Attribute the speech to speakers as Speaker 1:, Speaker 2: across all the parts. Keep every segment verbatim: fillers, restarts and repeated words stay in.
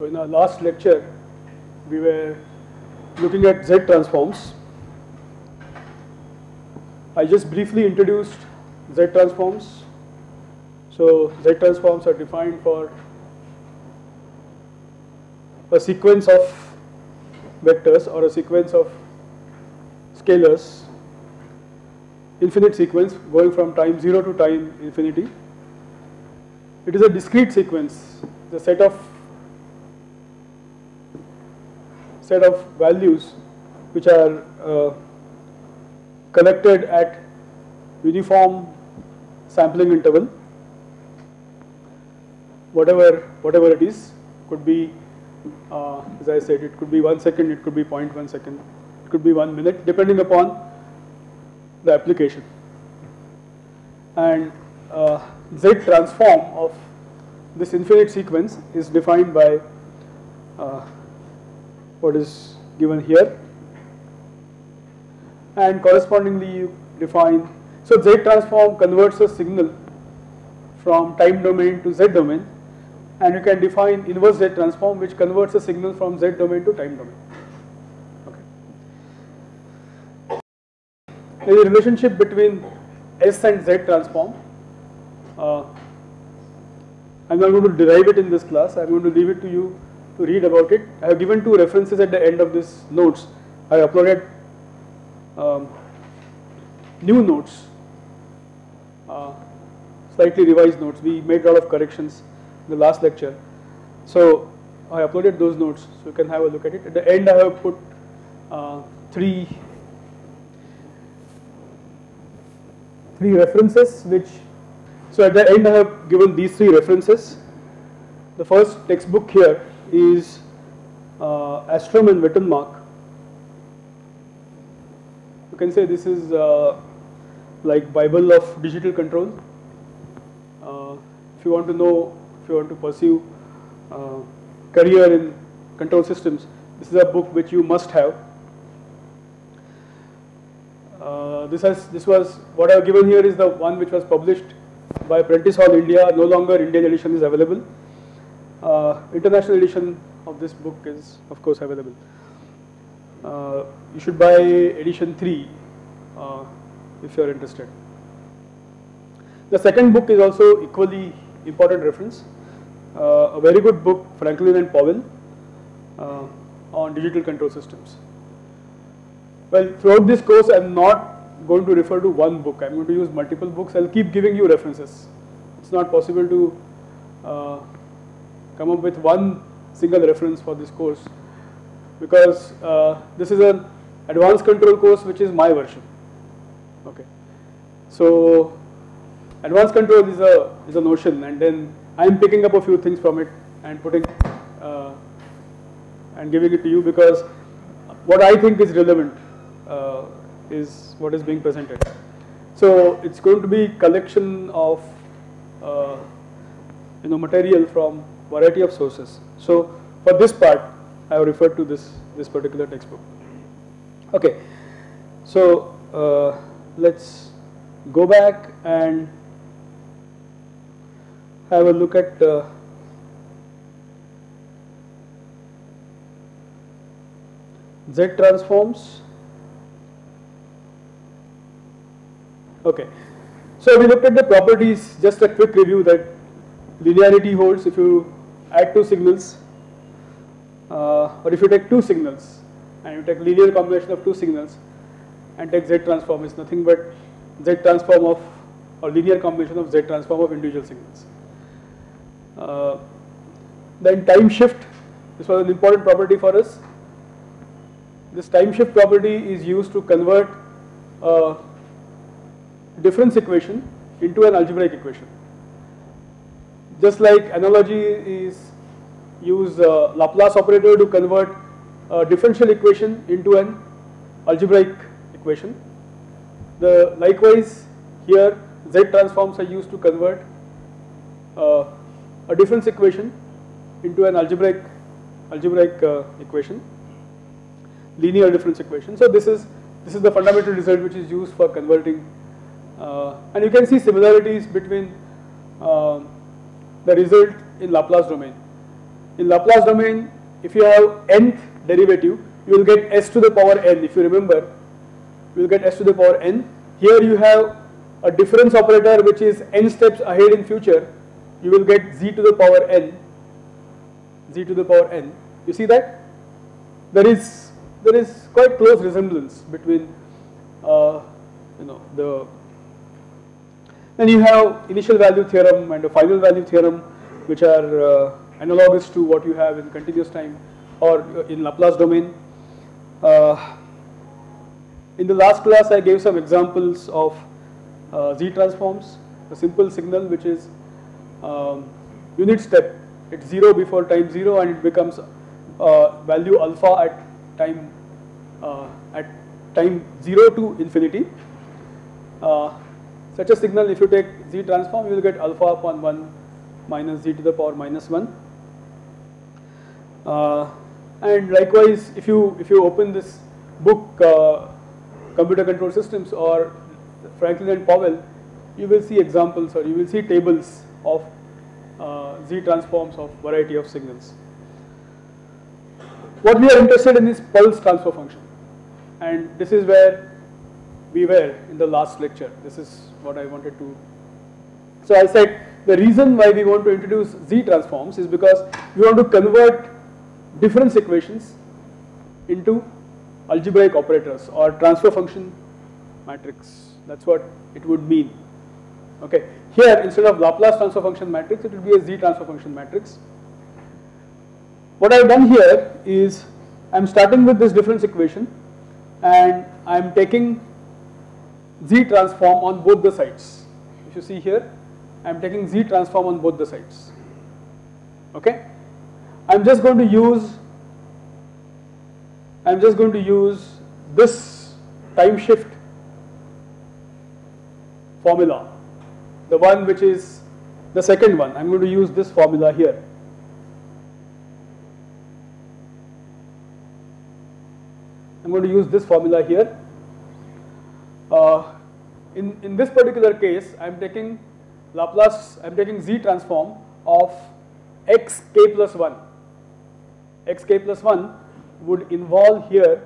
Speaker 1: in our last lecture, we were looking at Z transforms. I just briefly introduced Z transforms. So Z transforms are defined for a sequence of vectors or a sequence of scalars, infinite sequence going from time zero to time infinity. It is a discrete sequence, the set of set of values which are uh, collected at uniform sampling interval. Whatever whatever it is, could be uh, as I said, it could be one second, it could be zero point one second, it could be one minute, depending upon the application. And uh, Z transform of this infinite sequence is defined by uh, what is given here, and correspondingly you define. So Z transform converts a signal from time domain to Z domain, and you can define inverse Z transform which converts a signal from Z domain to time domain. Okay. There is a relationship between S and Z transform. Uh, I'm not going to derive it in this class. I'm going to leave it to you to read about it. I have given two references at the end of this notes. I uploaded um, new notes, uh, slightly revised notes. We made a lot of corrections in the last lecture. So I uploaded those notes, so you can have a look at it. At the end I have put uh, three, three references which, so at the end I have given these three references. The first textbook here is uh, Astrom and Wittenmark. You can say this is uh, like Bible of digital control. Uh, if you want to know, if you want to pursue uh, career in control systems, this is a book which you must have. Uh, this has this was what I have given here is the one which was published by Prentice Hall India. No longer Indian edition is available. Uh, international edition of this book is of course available. Uh, you should buy edition three uh, if you are interested. The second book is also equally important reference, uh, a very good book, Franklin and Powell, uh, on digital control systems. Well, throughout this course I am not going to refer to one book, I am going to use multiple books. I will keep giving you references. It is not possible to uh, come up with one single reference for this course, because uh, this is an advanced control course which is my version. Okay. So advanced control is a is a notion, and then I am picking up a few things from it and putting uh, and giving it to you, because what I think is relevant uh, is what is being presented. So it's going to be collection of uh, you know material from variety of sources. So for this part I have referred to this this particular textbook. Okay, so uh, let's go back and have a look at uh, Z transforms. Okay, so we looked at the properties. Just a quick review that linearity holds if you add two signals, uh, or if you take two signals and you take linear combination of two signals and take Z transform, is nothing but Z transform of or linear combination of Z transform of individual signals. Uh, then time shift, this was an important property for us. This time shift property is used to convert a difference equation into an algebraic equation. Just like analogy is use uh, Laplace operator to convert a differential equation into an algebraic equation. The likewise here Z transforms are used to convert uh, a difference equation into an algebraic algebraic uh, equation, linear difference equation. So this is this is the fundamental result which is used for converting, uh, and you can see similarities between uh, the result in Laplace domain. In Laplace domain, if you have nth derivative, you will get s to the power n. If you remember, you will get s to the power n. Here you have a difference operator which is n steps ahead in future. You will get z to the power n. Z to the power n. You see that? There is there is quite close resemblance between uh, you know the. Then you have initial value theorem and a final value theorem, which are uh, analogous to what you have in continuous time or in Laplace domain. Uh, in the last class, I gave some examples of uh, Z transforms. A simple signal which is um, unit step. It's zero before time zero, and it becomes uh, value alpha at time uh, at time zero to infinity. Uh, such a signal, if you take Z transform, you will get alpha upon one minus z to the power minus one. Uh, and likewise, if you if you open this book, uh, Computer Control Systems or Franklin and Powell, you will see examples or you will see tables of uh, Z transforms of variety of signals. What we are interested in is pulse transfer function, and this is where we were in the last lecture. This is what I wanted to. So I said the reason why we want to introduce Z transforms is because we want to convert difference equations into algebraic operators or transfer function matrix. That's what it would mean. Okay. Here, instead of Laplace transfer function matrix, it will be a Z transfer function matrix. What I have done here is I am starting with this difference equation, and I am taking Z transform on both the sides. If you see here, I am taking Z transform on both the sides. Okay. I am just going to use I am just going to use this time shift formula, the one which is the second one. I am going to use this formula here. I am going to use this formula here. Uh, in, in this particular case, I am taking Laplace, I am taking Z transform of x k plus one. X k plus one would involve here,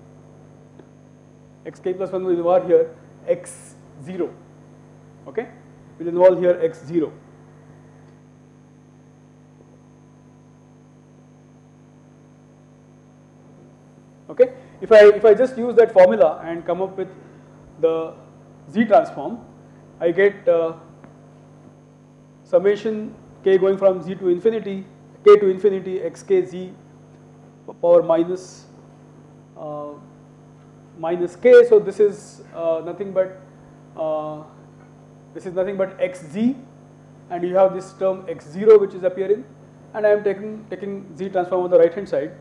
Speaker 1: x k plus one will involve here x zero, okay, will involve here x zero. Okay, if I if I just use that formula and come up with the Z transform, I get uh, summation k going from z to infinity, k to infinity xkz power minus uh, minus k. So this is uh, nothing but uh, this is nothing but xz, and you have this term x zero which is appearing, and I am taking taking Z transform on the right hand side.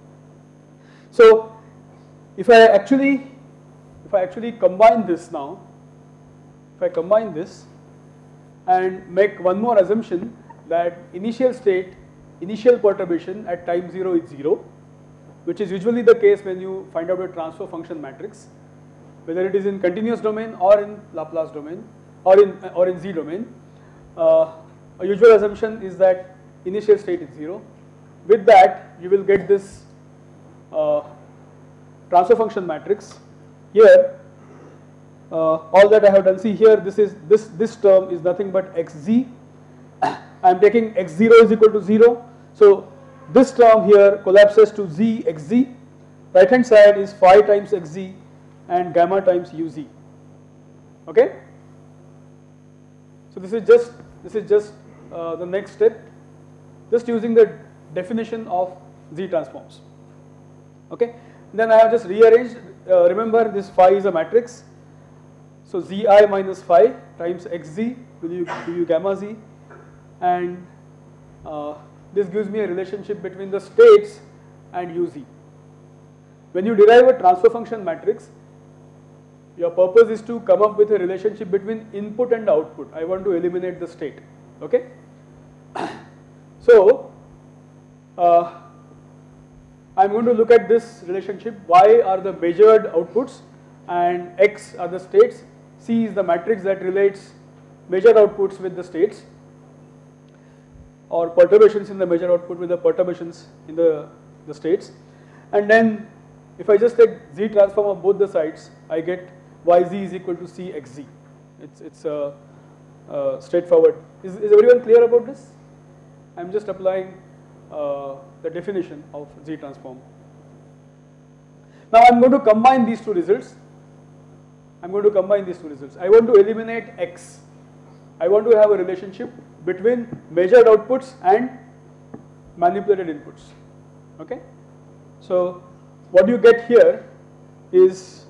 Speaker 1: So if I actually if I actually combine this now, if I combine this and make one more assumption that initial state, initial perturbation at time zero is zero, which is usually the case when you find out a transfer function matrix, whether it is in continuous domain or in Laplace domain or in or in Z domain. Uh, a usual assumption is that initial state is zero. With that, you will get this uh, transfer function matrix. Here, uh, all that I have done, see here, this is this this term is nothing but xz. I am taking x zero is equal to zero. So this term here collapses to z xz. Right hand side is phi times xz and gamma times uz. Okay. So this is just this is just uh, the next step, just using the definition of Z transforms. Okay. Then I have just rearranged. Uh, remember, this phi is a matrix. So zi minus phi times xz will you give you gamma z, and uh, this gives me a relationship between the states and uz. When you derive a transfer function matrix, your purpose is to come up with a relationship between input and output. I want to eliminate the state. Okay. So uh, I am going to look at this relationship. Y are the measured outputs and x are the states. C is the matrix that relates measured outputs with the states. or perturbations in the measured output with the perturbations in the, the states. And then if I just take Z transform of both the sides, I get Yz is equal to Cxz. It's, it's uh, uh, straightforward. Is, is everyone clear about this? I'm just applying uh, the definition of Z transform. Now I'm going to combine these two results. I'm going to combine these two results. I want to eliminate X. I want to have a relationship between measured outputs and manipulated inputs. Okay? So what you get here is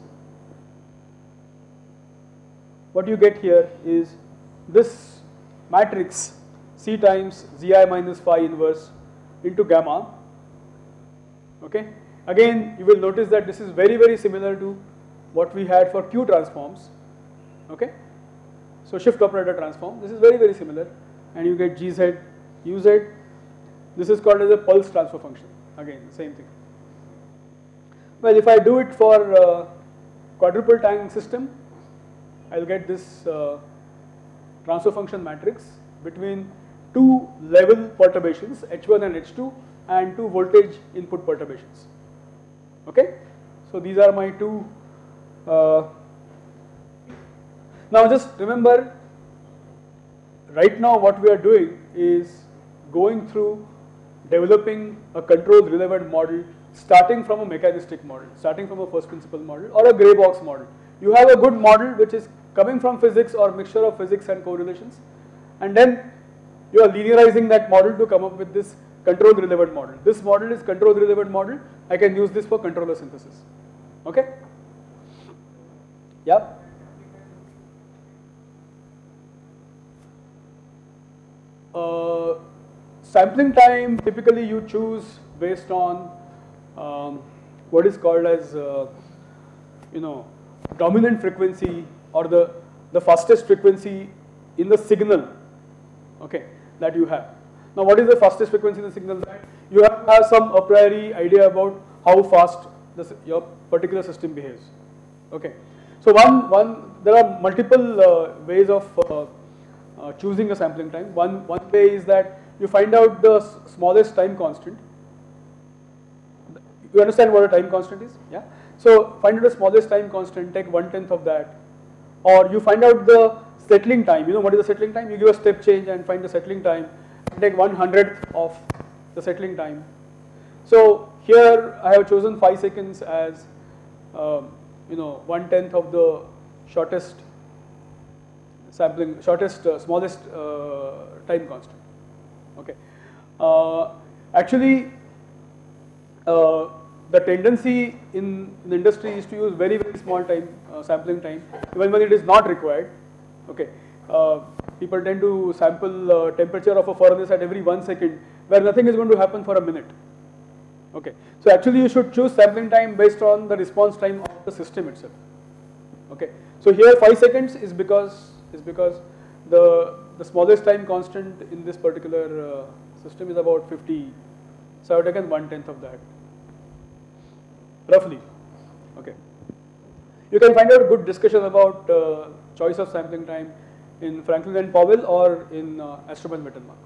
Speaker 1: what you get here is this matrix C times Zi minus phi inverse into gamma. Okay? Again, you will notice that this is very very similar to what we had for Q transforms. Okay? So shift operator transform, this is very very similar, and you get G Z, U Z. This is called as a pulse transfer function. Again, the same thing. Well, if I do it for uh, quadruple tank system, I'll get this uh, transfer function matrix between two level perturbations H one and H two and two voltage input perturbations. Okay? So these are my two. Uh, now just remember, right now what we are doing is going through developing a controlled relevant model starting from a mechanistic model, starting from a first principle model or a grey box model. You have a good model which is coming from physics or mixture of physics and correlations, and then you are linearizing that model to come up with this controlled relevant model. This model is controlled relevant model. I can use this for controller synthesis. Okay? Yeah? Uh, sampling time, typically you choose based on um, what is called as uh, you know, dominant frequency or the, the fastest frequency in the signal, okay, that you have. Now what is the fastest frequency in the signal? That you have, have some a priori idea about how fast this, your particular system behaves. Okay. So one, one there are multiple uh, ways of uh, uh, choosing a sampling time. One, one way is that you find out the smallest time constant. You understand what a time constant is? Yeah. So find out the smallest time constant, take one tenth of that, or you find out the settling time. You know what is the settling time? You give a step change and find the settling time, and take one hundredth of the settling time. So here I have chosen five seconds as um, you know, one tenth of the shortest sampling, shortest uh, smallest uh, time constant. Okay. Uh, actually, uh, the tendency in, in the industry is to use very very small time uh, sampling time, even when it is not required. Okay. Uh, people tend to sample uh, temperature of a furnace at every one second, where nothing is going to happen for a minute. Okay. So actually you should choose sampling time based on the response time of the system itself. Okay. So here five seconds is because is because the the smallest time constant in this particular uh, system is about fifty. So I have taken one tenth of that, roughly. Okay. You can find out a good discussion about uh, choice of sampling time in Franklin and Powell or in uh, Astrobal Metalmark.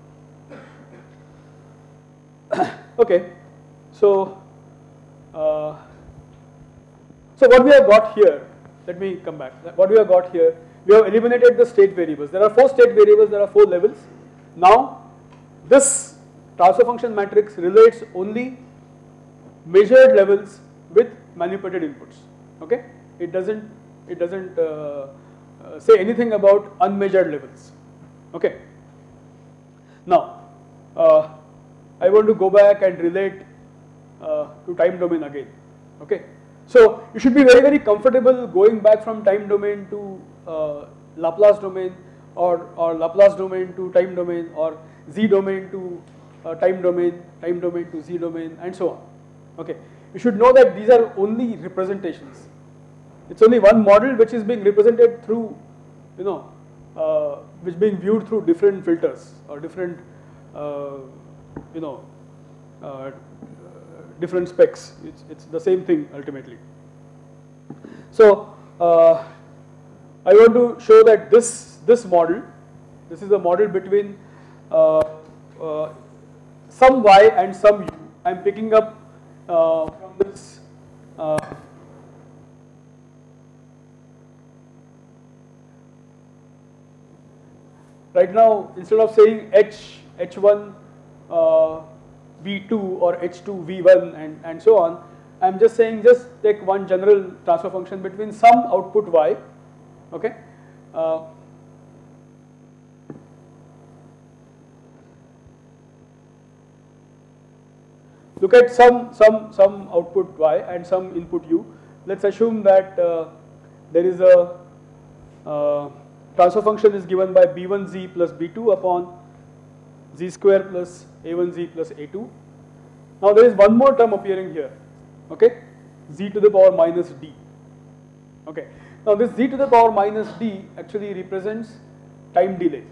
Speaker 1: Okay. So, uh, so what we have got here, let me come back. What we have got here, we have eliminated the state variables. There are four state variables, there are four levels. Now, this transfer function matrix relates only measured levels with manipulated inputs. Okay, it doesn't it doesn't uh, uh, say anything about unmeasured levels. Okay. Now, uh, I want to go back and relate Uh, to time domain again. Okay, so you should be very very comfortable going back from time domain to uh, Laplace domain, or or Laplace domain to time domain, or Z domain to uh, time domain, time domain to Z domain, and so on. Okay, you should know that these are only representations. It's only one model which is being represented through, you know, uh, which being viewed through different filters or different, uh, you know. Uh, different specs. It's, it's the same thing ultimately. So uh, I want to show that this this model, this is a model between uh, uh, some y and some u. I am picking up uh, from this uh, right now, instead of saying h h one uh, v two or h two v one and, and so on, I am just saying just take one general transfer function between some output y, okay. Uh, look at some some some output y and some input u. Let's assume that uh, there is a uh, transfer function is given by b one z plus b two upon z square plus a one z plus a two. Now there is one more term appearing here, okay, z to the power minus d. Okay. Now this z to the power minus d actually represents time delay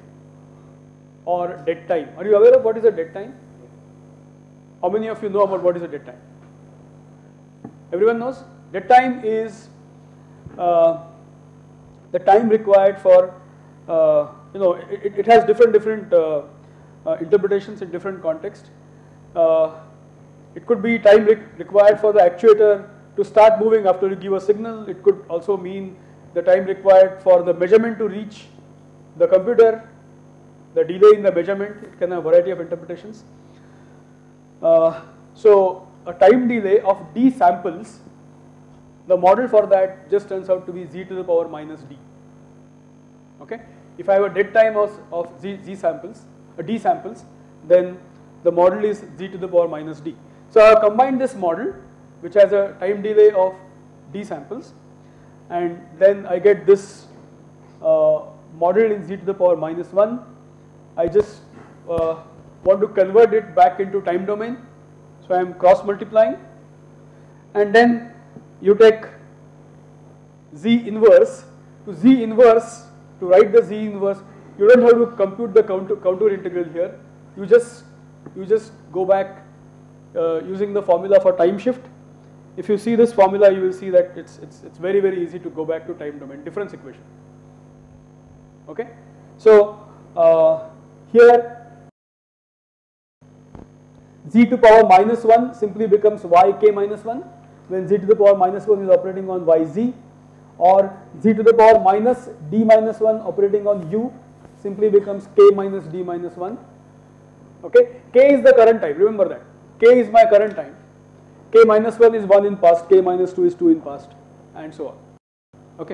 Speaker 1: or dead time. Are you aware of what is a dead time? How many of you know about what is a dead time? Everyone knows? Dead time is uh, the time required for, uh, you know, it, it has different different uh, uh, interpretations in different contexts. Uh, it could be time re required for the actuator to start moving after you give a signal. It could also mean the time required for the measurement to reach the computer, the delay in the measurement. It can have a variety of interpretations. Uh, so a time delay of d samples, the model for that just turns out to be z to the power minus d. Okay. If I have a dead time of, of z, z samples, uh, d samples, then the model is z to the power minus d. So I have combined this model, which has a time delay of d samples, and then I get this uh, model in z to the power minus one. I just uh, want to convert it back into time domain, so I am cross multiplying, and then you take z inverse. To z inverse, to write the z inverse, you don't have to compute the counter, counter integral here. You just you just go back uh, using the formula for time shift. If you see this formula, you will see that it's it's it's very very easy to go back to time domain difference equation. Okay, so uh, here z to power minus one simply becomes yk minus one when z to the power minus one is operating on yz, or z to the power minus d minus one operating on u simply becomes k minus d minus one. Okay, k is the current time, remember that, k is my current time, k minus one is one in past, k minus two is two in past, and so on. Okay.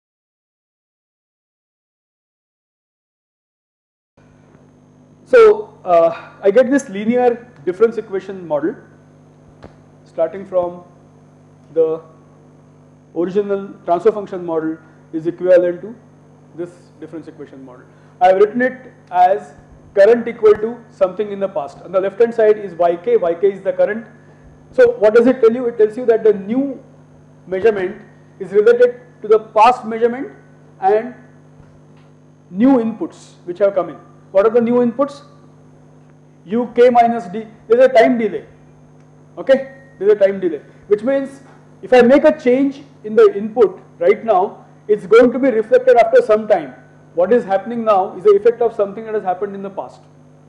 Speaker 1: So uh, I get this linear difference equation model starting from the original transfer function model is equivalent to this difference equation model. I have written it as current equal to something in the past. On the left hand side is yk, yk is the current. So what does it tell you? It tells you that the new measurement is related to the past measurement and new inputs which have come in. What are the new inputs? U k minus d, there is a time delay, okay, there is a time delay, which means if I make a change in the input right now, it's going to be reflected after some time. What is happening now is the effect of something that has happened in the past,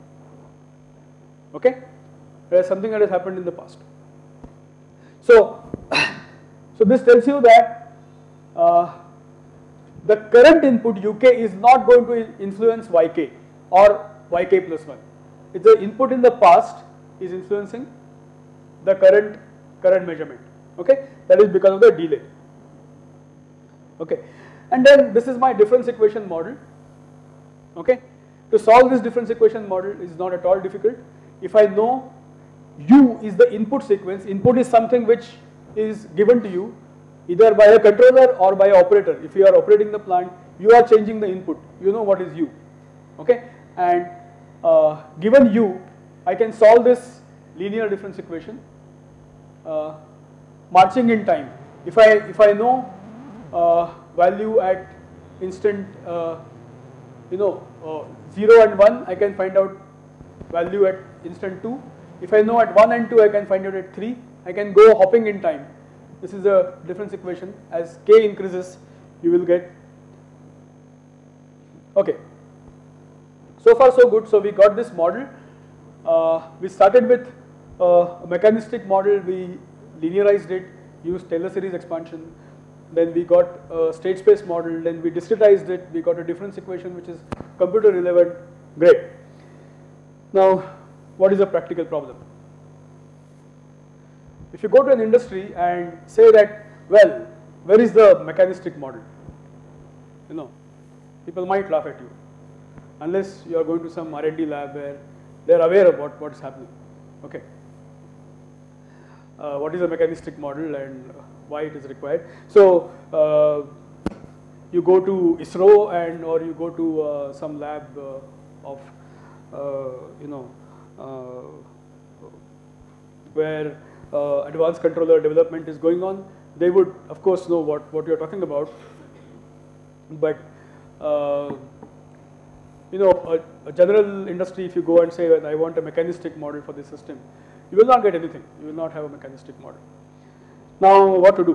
Speaker 1: okay, there is something that has happened in the past. So, so this tells you that uh, the current input uk is not going to influence yk or yk plus one. It's the input in the past is influencing the current current measurement. Okay, that is because of the delay. Okay, and then this is my difference equation model. Okay, to solve this difference equation model is not at all difficult. If I know u is the input sequence, input is something which is given to you either by a controller or by an operator. If you are operating the plant, you are changing the input. You know what is u. Okay, and uh, given u, I can solve this linear difference equation uh, marching in time. If I if I know uh, value at instant uh, you know uh, zero and one, I can find out value at instant two. If I know at one and two, I can find out at three. I can go hopping in time. This is a difference equation. As k increases, you will get. Okay. So far so good. So we got this model. Uh, we started with uh, a mechanistic model, we linearized it, used Taylor series expansion, then we got a state space model, then we discretized it, we got a difference equation which is computer relevant, great. Now, what is a practical problem? If you go to an industry and say that, well, where is the mechanistic model? You know, people might laugh at you, unless you are going to some R and D lab where they are aware of what, what is happening. Okay. Uh, what is a mechanistic model and why it is required? So, uh, you go to ISRO and or you go to uh, some lab uh, of, uh, you know, uh, where uh, advanced controller development is going on. They would, of course, know what, what you are talking about. But, uh, you know, a, a general industry, if you go and say, well, I want a mechanistic model for this system, you will not get anything. You will not have a mechanistic model. Now, what to do?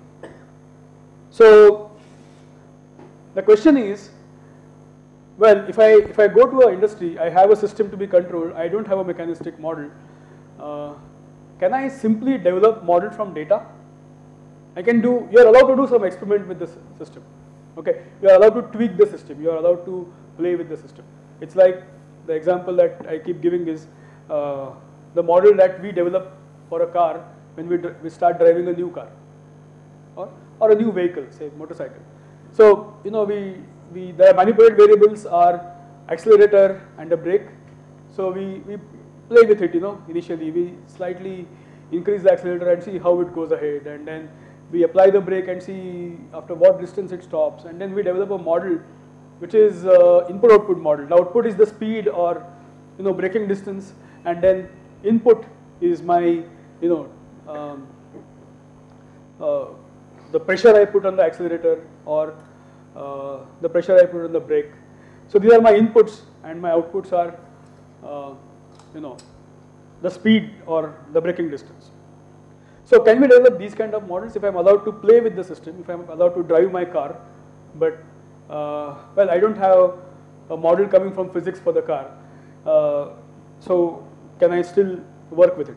Speaker 1: So, the question is, well, if I if I go to an industry, I have a system to be controlled, I don't have a mechanistic model, uh, can I simply develop model from data? I can do, you are allowed to do some experiment with this system. Okay, you are allowed to tweak the system, you are allowed to play with the system. It's like the example that I keep giving is uh, the model that we develop for a car when we, we start driving a new car or, or a new vehicle, say motorcycle. So, you know, we, we the manipulated variables are accelerator and a brake. So, we, we play with it, you know, initially we slightly increase the accelerator and see how it goes ahead, and then we apply the brake and see after what distance it stops, and then we develop a model which is uh, input-output model. The output is the speed or, you know, braking distance, and then input is my, you know, um, uh, the pressure I put on the accelerator or uh, the pressure I put on the brake. So these are my inputs, and my outputs are, uh, you know, the speed or the braking distance. So can we develop these kind of models if I am allowed to play with the system, if I am allowed to drive my car, but uh, well, I don't have a model coming from physics for the car, uh, so can I still work with it?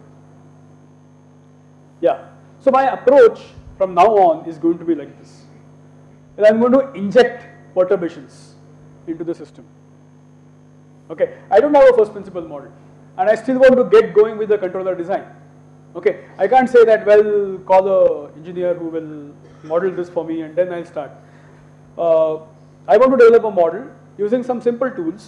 Speaker 1: Yeah, so my approach from now on is going to be like this. I am going to inject perturbations into the system. Okay, I don't have a first principle model, and I still want to get going with the controller design. Okay, I can't say that, well, call a engineer who will model this for me and then I'll start. Uh, I want to develop a model using some simple tools,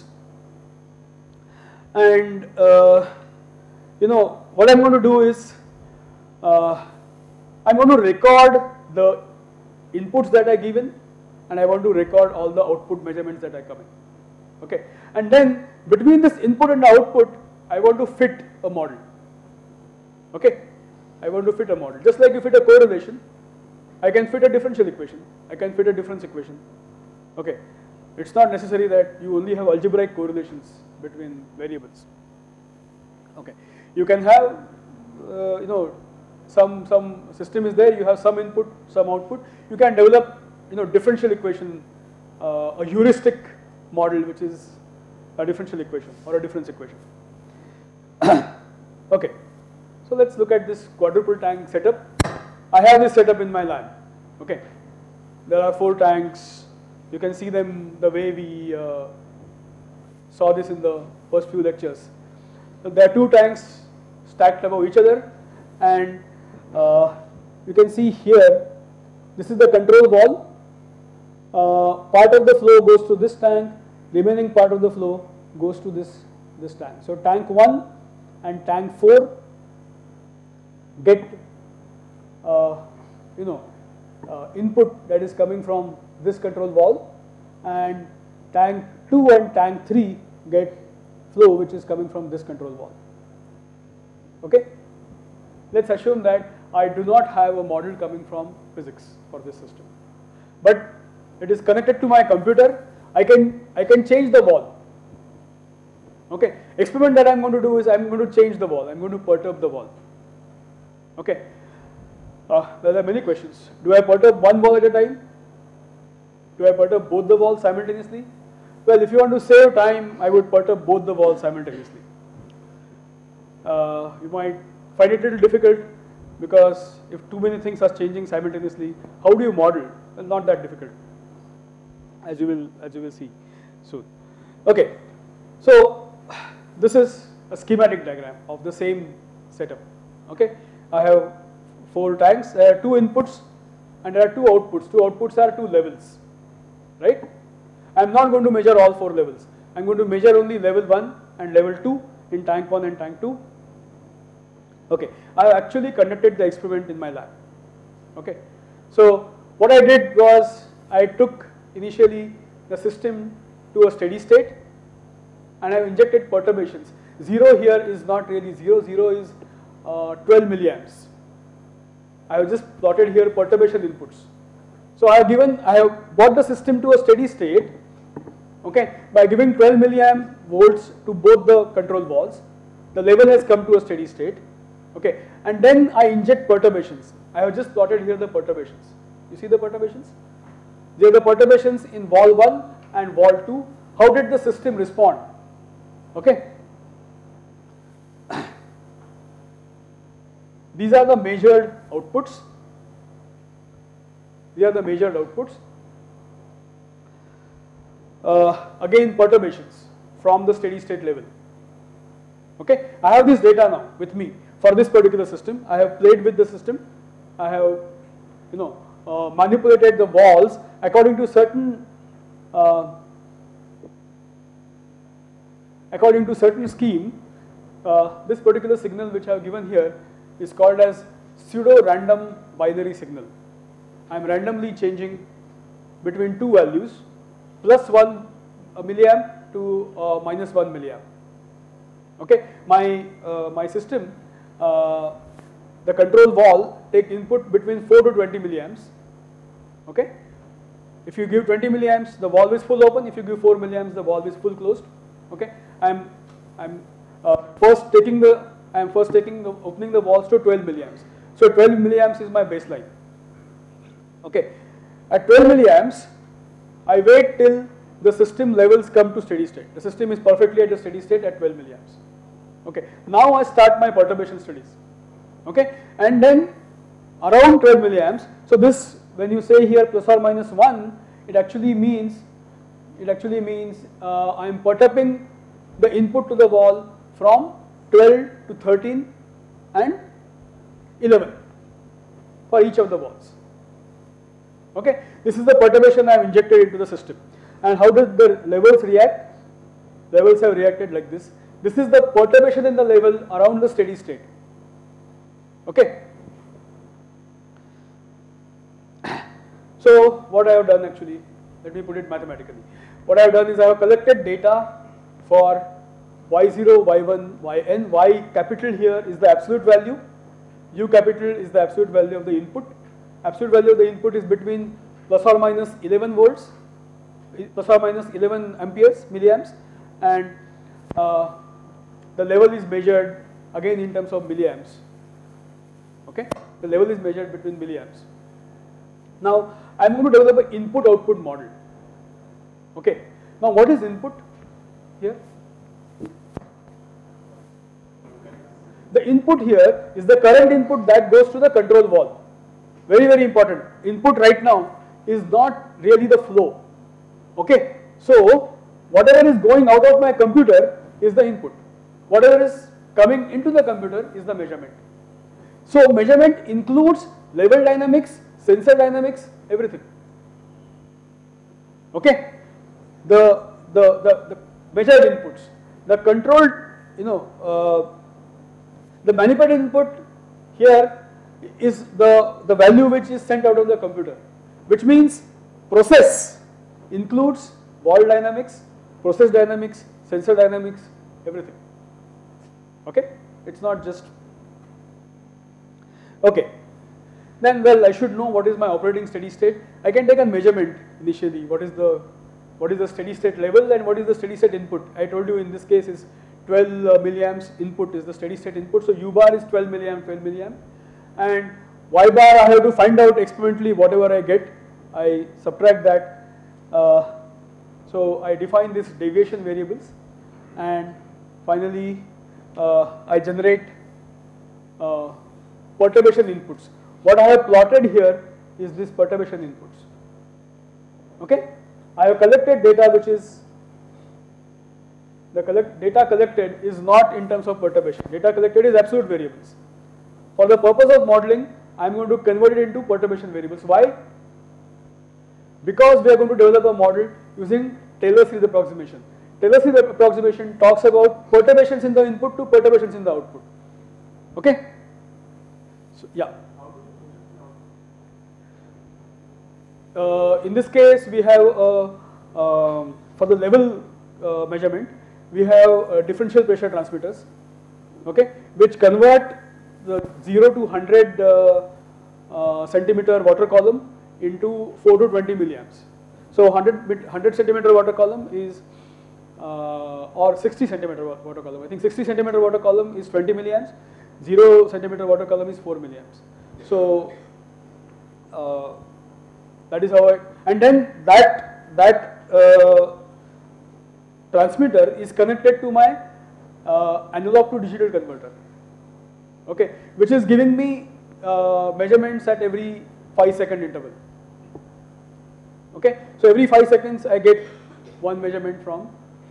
Speaker 1: and uh, you know, what I'm going to do is, uh, I'm going to record the inputs that are given, and I want to record all the output measurements that are coming. Okay, and then between this input and the output, I want to fit a model. Okay, I want to fit a model. Just like you fit a correlation, I can fit a differential equation, I can fit a difference equation. Okay, it's not necessary that you only have algebraic correlations between variables. Okay, you can have, uh, you know, some some system is there, you have some input, some output. You can develop, you know, differential equation, uh, a heuristic model which is a differential equation or a difference equation. Okay. So let's look at this quadruple tank setup. I have this setup in my lab. Okay, there are four tanks. You can see them the way we uh, saw this in the first few lectures. So there are two tanks stacked above each other, and uh, you can see here, this is the control wall. Uh, part of the flow goes to this tank, remaining part of the flow goes to this, this tank. So tank one and tank four get uh, you know uh, input that is coming from this control valve, and tank two and tank three get flow which is coming from this control valve. Okay, let's assume that I do not have a model coming from physics for this system, but it is connected to my computer. I can I can change the valve. Okay, experiment that I am going to do is I am going to change the valve. I am going to perturb the valve. Okay, uh, there are many questions. Do I perturb one valve at a time? Do I perturb both the valves simultaneously? Well, if you want to save time, I would perturb both the valves simultaneously. uh, you might find it a little difficult, because if too many things are changing simultaneously, how do you model? Well, not that difficult, as you will as you will see soon. Okay, so this is a schematic diagram of the same setup. Okay, I have four tanks. There are two inputs and there are two outputs. Two outputs are two levels, right? I am not going to measure all four levels. I am going to measure only level one and level two in tank one and tank two. Okay, I actually conducted the experiment in my lab. Okay, so what I did was I took initially the system to a steady state and I injected perturbations. Zero here is not really zero, zero is uh, twelve milliamps. I have just plotted here perturbation inputs. So I have given, I have brought the system to a steady state, okay, by giving twelve milliamp volts to both the control valves. The level has come to a steady state, okay, and then I inject perturbations. I have just plotted here the perturbations. You see the perturbations? They are the perturbations in valve one and valve two. How did the system respond? Okay. These are the measured outputs. These are the measured outputs. Uh, again, perturbations from the steady state level. Okay, I have this data now with me for this particular system. I have played with the system. I have, you know, uh, manipulated the valves according to certain, uh, according to certain scheme. Uh, this particular signal which I have given here is called as pseudo-random binary signal. I am randomly changing between two values, plus one milliamp to uh, minus one milliamp. Okay, my uh, my system, uh, the control valve take input between four to twenty milliamps. Okay, if you give twenty milliamps, the valve is full open. If you give four milliamps, the valve is full closed. Okay, I'm I'm uh, first taking the I am first taking the opening the valves to twelve milliamps. So twelve milliamps is my baseline. Okay, at twelve milliamps, I wait till the system levels come to steady state. The system is perfectly at a steady state at twelve milliamps. Okay, now I start my perturbation studies. Okay, and then around twelve milliamps. So this, when you say here plus or minus one, it actually means it actually means uh, I am perturbing the input to the valve from twelve to thirteen and eleven for each of the valves. Okay, this is the perturbation I have injected into the system. And how did the levels react? Levels have reacted like this. This is the perturbation in the level around the steady state. Okay. So what I have done actually, let me put it mathematically. What I have done is I have collected data for y zero, y one, yn. Y capital here is the absolute value. U capital is the absolute value of the input. Absolute value of the input is between plus or minus eleven volts, plus or minus eleven amperes, milliamps, and uh, the level is measured again in terms of milliamps. Okay, the level is measured between milliamps. Now I am going to develop an input-output model. Okay, now what is input here? The input here is the current input that goes to the control valve. Very, very important. Input right now is not really the flow. Okay, so whatever is going out of my computer is the input. Whatever is coming into the computer is the measurement. So measurement includes level dynamics, sensor dynamics, everything. Okay, the the the, the measured inputs, the controlled, you know, uh, the manipulated input here is the, the value which is sent out of the computer, which means process includes valve dynamics, process dynamics, sensor dynamics, everything. Okay, it's not just, okay. Then, well, I should know what is my operating steady state. I can take a measurement initially, what is the what is the steady state level and what is the steady state input. I told you in this case is twelve uh, milliamps input is the steady state input. So U bar is twelve milliamp, twelve milliamp, and Y bar I have to find out experimentally whatever I get. I subtract that. Uh, so I define this deviation variables, and finally uh, I generate uh, perturbation inputs. What I have plotted here is this perturbation inputs. Okay, I have collected data which is the collect data collected is not in terms of perturbation. Data collected is absolute variables. For the purpose of modeling, I am going to convert it into perturbation variables. Why? Because we are going to develop a model using Taylor series approximation. Taylor series approximation talks about perturbations in the input to perturbations in the output. Okay? So, yeah. Uh, in this case, we have uh, um, for the level uh, measurement, we have uh, differential pressure transmitters, okay, which convert the zero to one hundred uh, uh, centimeter water column into four to twenty milliamps. So one hundred, one hundred centimeter water column is uh, or sixty centimeter water column. I think sixty centimeter water column is twenty milliamps. zero centimeter water column is four milliamps. So uh, that is how I, and then that that uh, transmitter is connected to my uh, analog to digital converter, okay, which is giving me uh, measurements at every five second interval. Okay, so every five seconds I get one measurement from,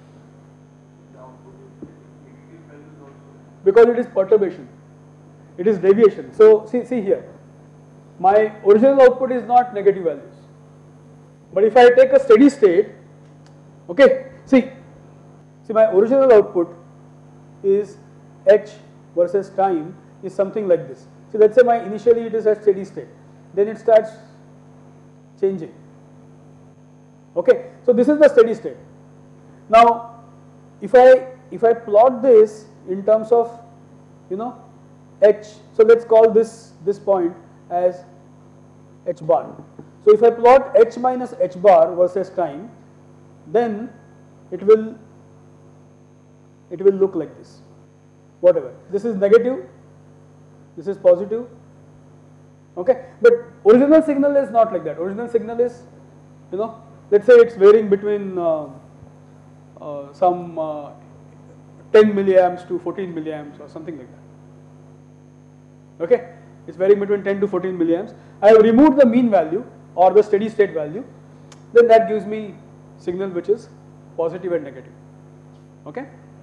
Speaker 1: because it is perturbation, it is deviation. So see, see here, my original output is not negative values, but if I take a steady state, okay, see, see my original output is h versus time is something like this. So let's say my initially it is at steady state, then it starts changing. Okay, so this is the steady state. Now, if I if I plot this in terms of, you know, h, so let's call this this point as h bar. So if I plot h minus h bar versus time, then it will it will look like this. Whatever. This is negative, this is positive. Okay, but original signal is not like that. Original signal is, you know, let's say it's varying between uh, uh, some uh, ten milliamps to fourteen milliamps or something like that. Okay, it's varying between ten to fourteen milliamps. I have removed the mean value or the steady state value, then that gives me signal which is positive and negative. Okay,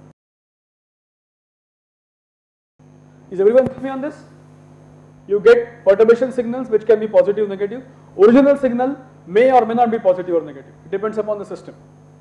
Speaker 1: is everyone with me on this? You get perturbation signals which can be positive, negative. Original signal may or may not be positive or negative. It depends upon the system.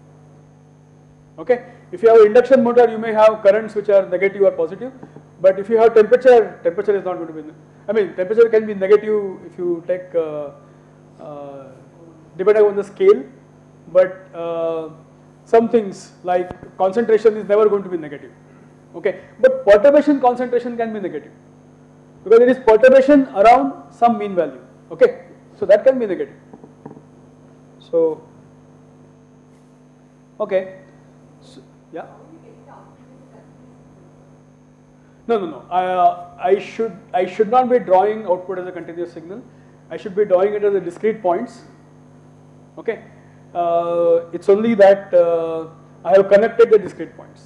Speaker 1: Okay, if you have an induction motor, you may have currents which are negative or positive. But if you have temperature, temperature is not going to be. I mean, temperature can be negative if you take uh, uh, depending on the scale. But uh, some things like concentration is never going to be negative. Okay, but perturbation concentration can be negative, because it is perturbation around some mean value. Okay, so that can be negative. So, okay, so, yeah. No, no, no. I, uh, I should I should not be drawing output as a continuous signal. I should be drawing it as a discrete points. Okay, uh, it's only that uh, I have connected the discrete points.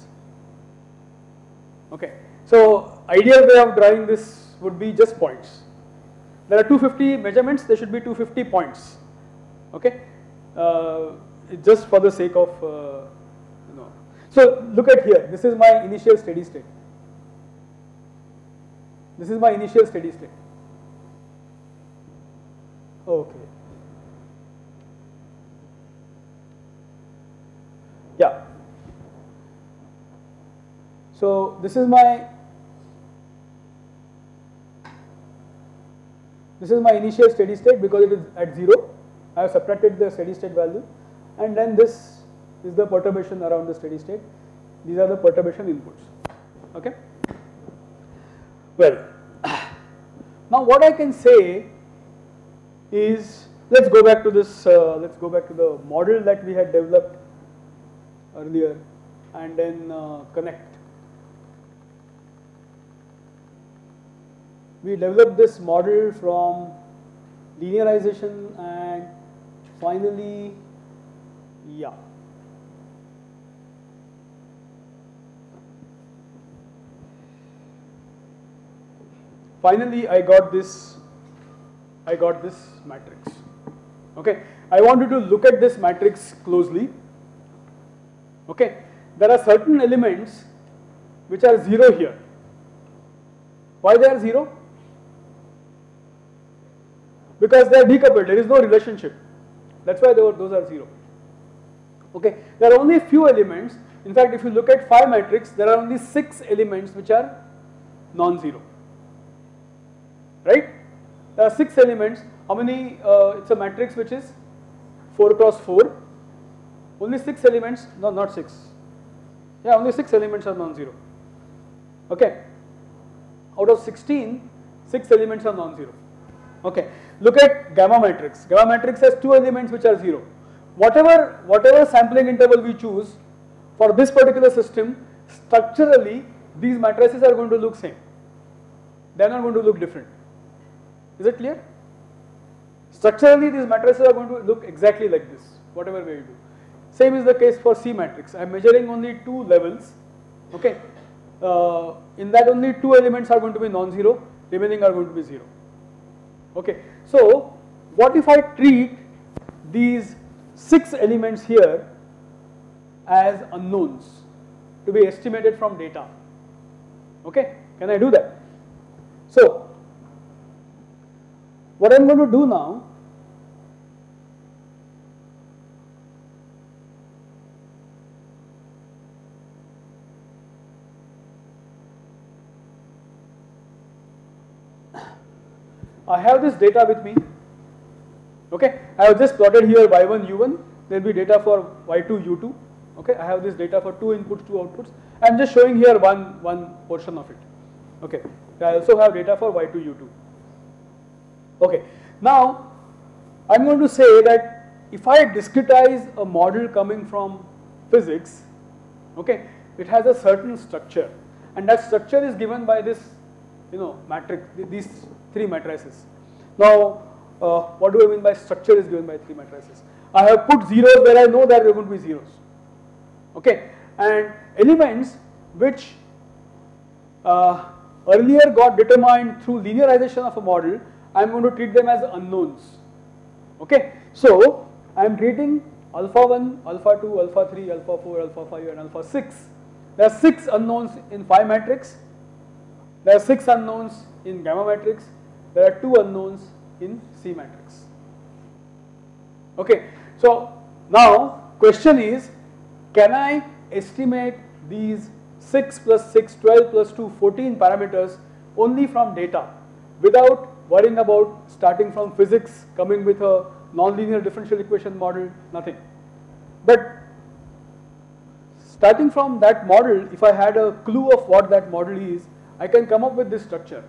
Speaker 1: Okay, so ideal way of drawing this would be just points. There are two hundred fifty measurements, there should be two hundred fifty points. Okay, uh, just for the sake of, uh, you know. So look at here, this is my initial steady state. This is my initial steady state. Okay. Yeah. So this is my this is my initial steady state because it is at zero. I have subtracted the steady state value, and then this is the perturbation around the steady state. These are the perturbation inputs. Okay. Well, now what I can say is, let's go back to this. Uh, let's go back to the model that we had developed earlier, and then uh, connect. We developed this model from linearization and finally, yeah. finally I got this, I got this matrix. Okay, I want you to look at this matrix closely. Okay, there are certain elements which are zero here. Why they are zero? Because they are decoupled, there is no relationship. That's why were, those are zero. Okay, there are only a few elements. In fact, if you look at phi matrix, there are only six elements which are non-zero. Right? There are six elements. How many? Uh, it's a matrix which is four cross four. Only six elements. No, not six. Yeah, only six elements are non-zero. Okay. Out of sixteen, six elements are non-zero. Okay. Look at gamma matrix. Gamma matrix has two elements which are zero. Whatever, whatever sampling interval we choose for this particular system, structurally these matrices are going to look same. They are not going to look different. Is it clear? Structurally these matrices are going to look exactly like this, whatever way you do. Same is the case for C matrix. I am measuring only two levels. Okay. Uh, in that only two elements are going to be non-zero, remaining are going to be zero. Okay. So what if I treat these six elements here as unknowns to be estimated from data? Okay. Can I do that? So what I am going to do now, I have this data with me. Okay, I have just plotted here y one u one. There will be data for y two u two. Okay, I have this data for two inputs, two outputs. I am just showing here one one portion of it. Okay, I also have data for y two u two. Okay, now I am going to say that if I discretize a model coming from physics, okay, it has a certain structure, and that structure is given by this, you know, matrix, these three matrices. Now, uh, what do I mean by structure is given by three matrices? I have put zeros where I know that there are going to be zeros. Okay, and elements which uh, earlier got determined through linearization of a model, I am going to treat them as unknowns. Okay, so I am treating alpha one, alpha two, alpha three, alpha four, alpha five, and alpha six. There are six unknowns in phi matrix. There are six unknowns in gamma matrix. There are two unknowns in C matrix. Okay, so now question is, can I estimate these six plus six, twelve plus two, fourteen parameters only from data without worrying about starting from physics, coming with a nonlinear differential equation model, nothing. But starting from that model, if I had a clue of what that model is, I can come up with this structure.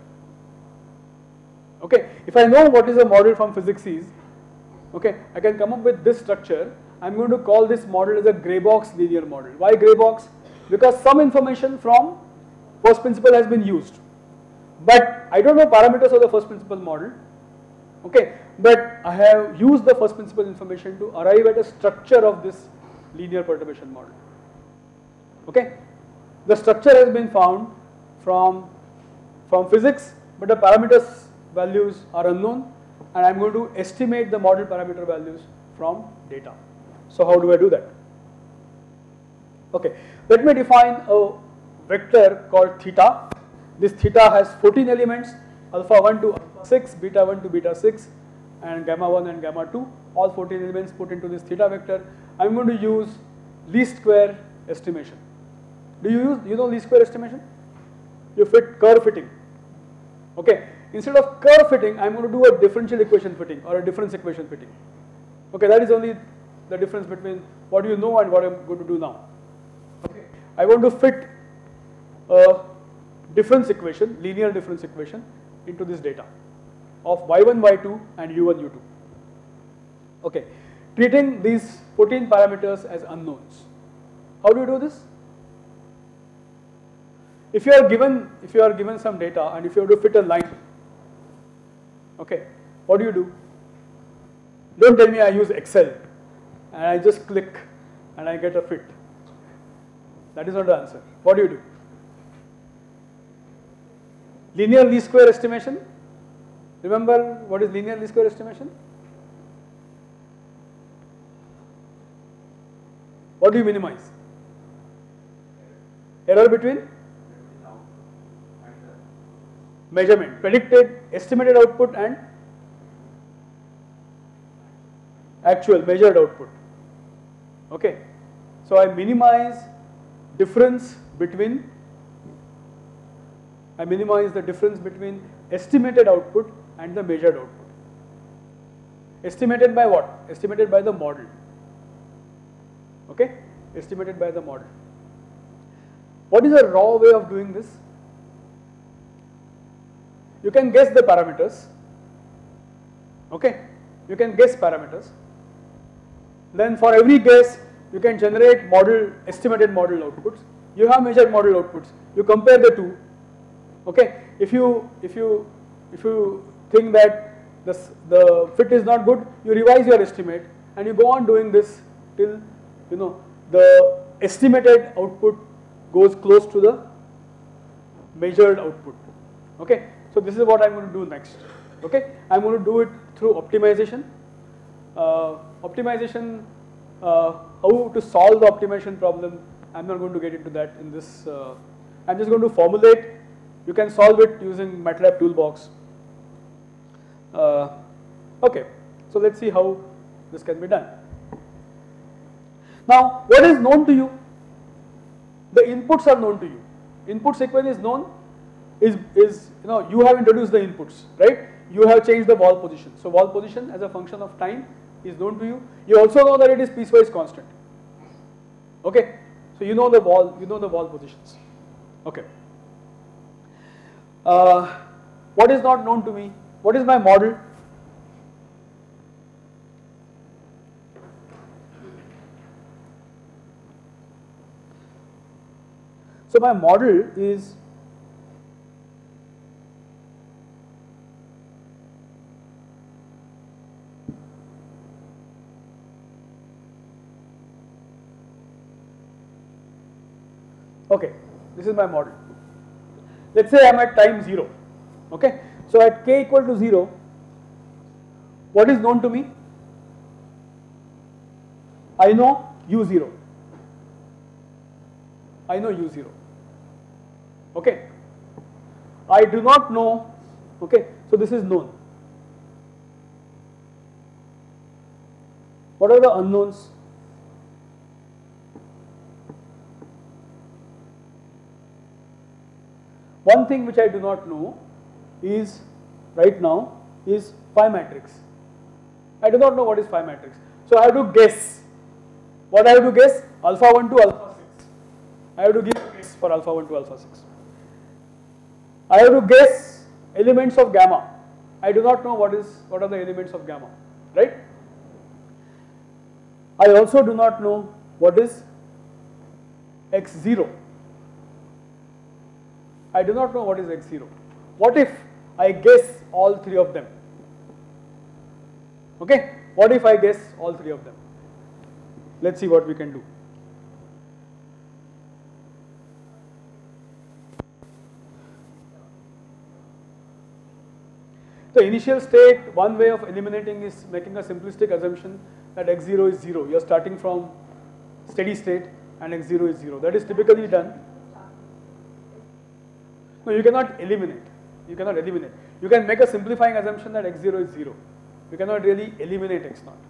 Speaker 1: Okay, if I know what is a model from physics is, okay, I can come up with this structure. I am going to call this model as a gray box linear model. Why gray box? Because some information from first principle has been used, but I don't know parameters of the first principle model. Okay, but I have used the first principle information to arrive at a structure of this linear perturbation model. Okay, the structure has been found from from physics, but the parameters values are unknown, and I am going to estimate the model parameter values from data. So how do I do that? Okay, let me define a vector called theta. This theta has fourteen elements, alpha one to alpha six, beta one to beta six, and gamma one and gamma two, all fourteen elements put into this theta vector. I am going to use least square estimation. Do you use, you know least square estimation? You fit curve fitting. Okay, instead of curve fitting, I am going to do a differential equation fitting or a difference equation fitting. Okay, that is only the difference between what you know and what I am going to do now. Okay, I want to fit a difference equation, linear difference equation, into this data of y one, y two and u one, u two. Okay, treating these fourteen parameters as unknowns. How do you do this? If you are given, if you are given some data and if you have to fit a line, okay, what do you do? Don't tell me I use Excel and I just click and I get a fit. That is not the answer. What do you do? Linear least square estimation. Remember what is linear least square estimation? What do you minimize? Error between measurement, predicted, estimated output and actual measured output. Okay, so I minimize difference between, I minimize the difference between estimated output and the measured output. Estimated by what? Estimated by the model. Okay, estimated by the model. What is a raw way of doing this? You can guess the parameters. Okay, you can guess parameters. Then for every guess, you can generate model, estimated model outputs. You have measured model outputs. You compare the two. Okay, if you if you if you think that the the fit is not good, you revise your estimate and you go on doing this till you know the estimated output goes close to the measured output. Okay, so this is what I'm going to do next. Okay, I'm going to do it through optimization. Uh, optimization, uh, how to solve the optimization problem. I'm not going to get into that in this. Uh, I'm just going to formulate. You can solve it using MATLAB toolbox. Uh, okay, so let's see how this can be done. Now, what is known to you? The inputs are known to you. Input sequence is known. Is is you know you have introduced the inputs, right? You have changed the wall position. So wall position as a function of time is known to you. You also know that it is piecewise constant. Okay, so you know the wall. You know the wall positions. Okay. Uh, what is not known to me? What is my model? So my model is okay, this is my model. Let's say I am at time zero. Okay, so at k equal to zero, what is known to me? I know u zero. I know u zero. Okay, I do not know. Okay, so this is known. What are the unknowns? One thing which I do not know is right now is phi matrix. I do not know what is phi matrix. So I have to guess. What I have to guess? Alpha one to alpha six. I have to give a guess for alpha one to alpha six. I have to guess elements of gamma. I do not know what is what are the elements of gamma, right? I also do not know what is x zero. I do not know what is x zero. What if I guess all three of them? Okay, what if I guess all three of them? Let's see what we can do. The initial state, one way of eliminating is making a simplistic assumption that x zero is zero. You are starting from steady state and x zero is zero. That is typically done. No, you cannot eliminate. You cannot eliminate. You can make a simplifying assumption that x zero is zero. You cannot really eliminate x naught.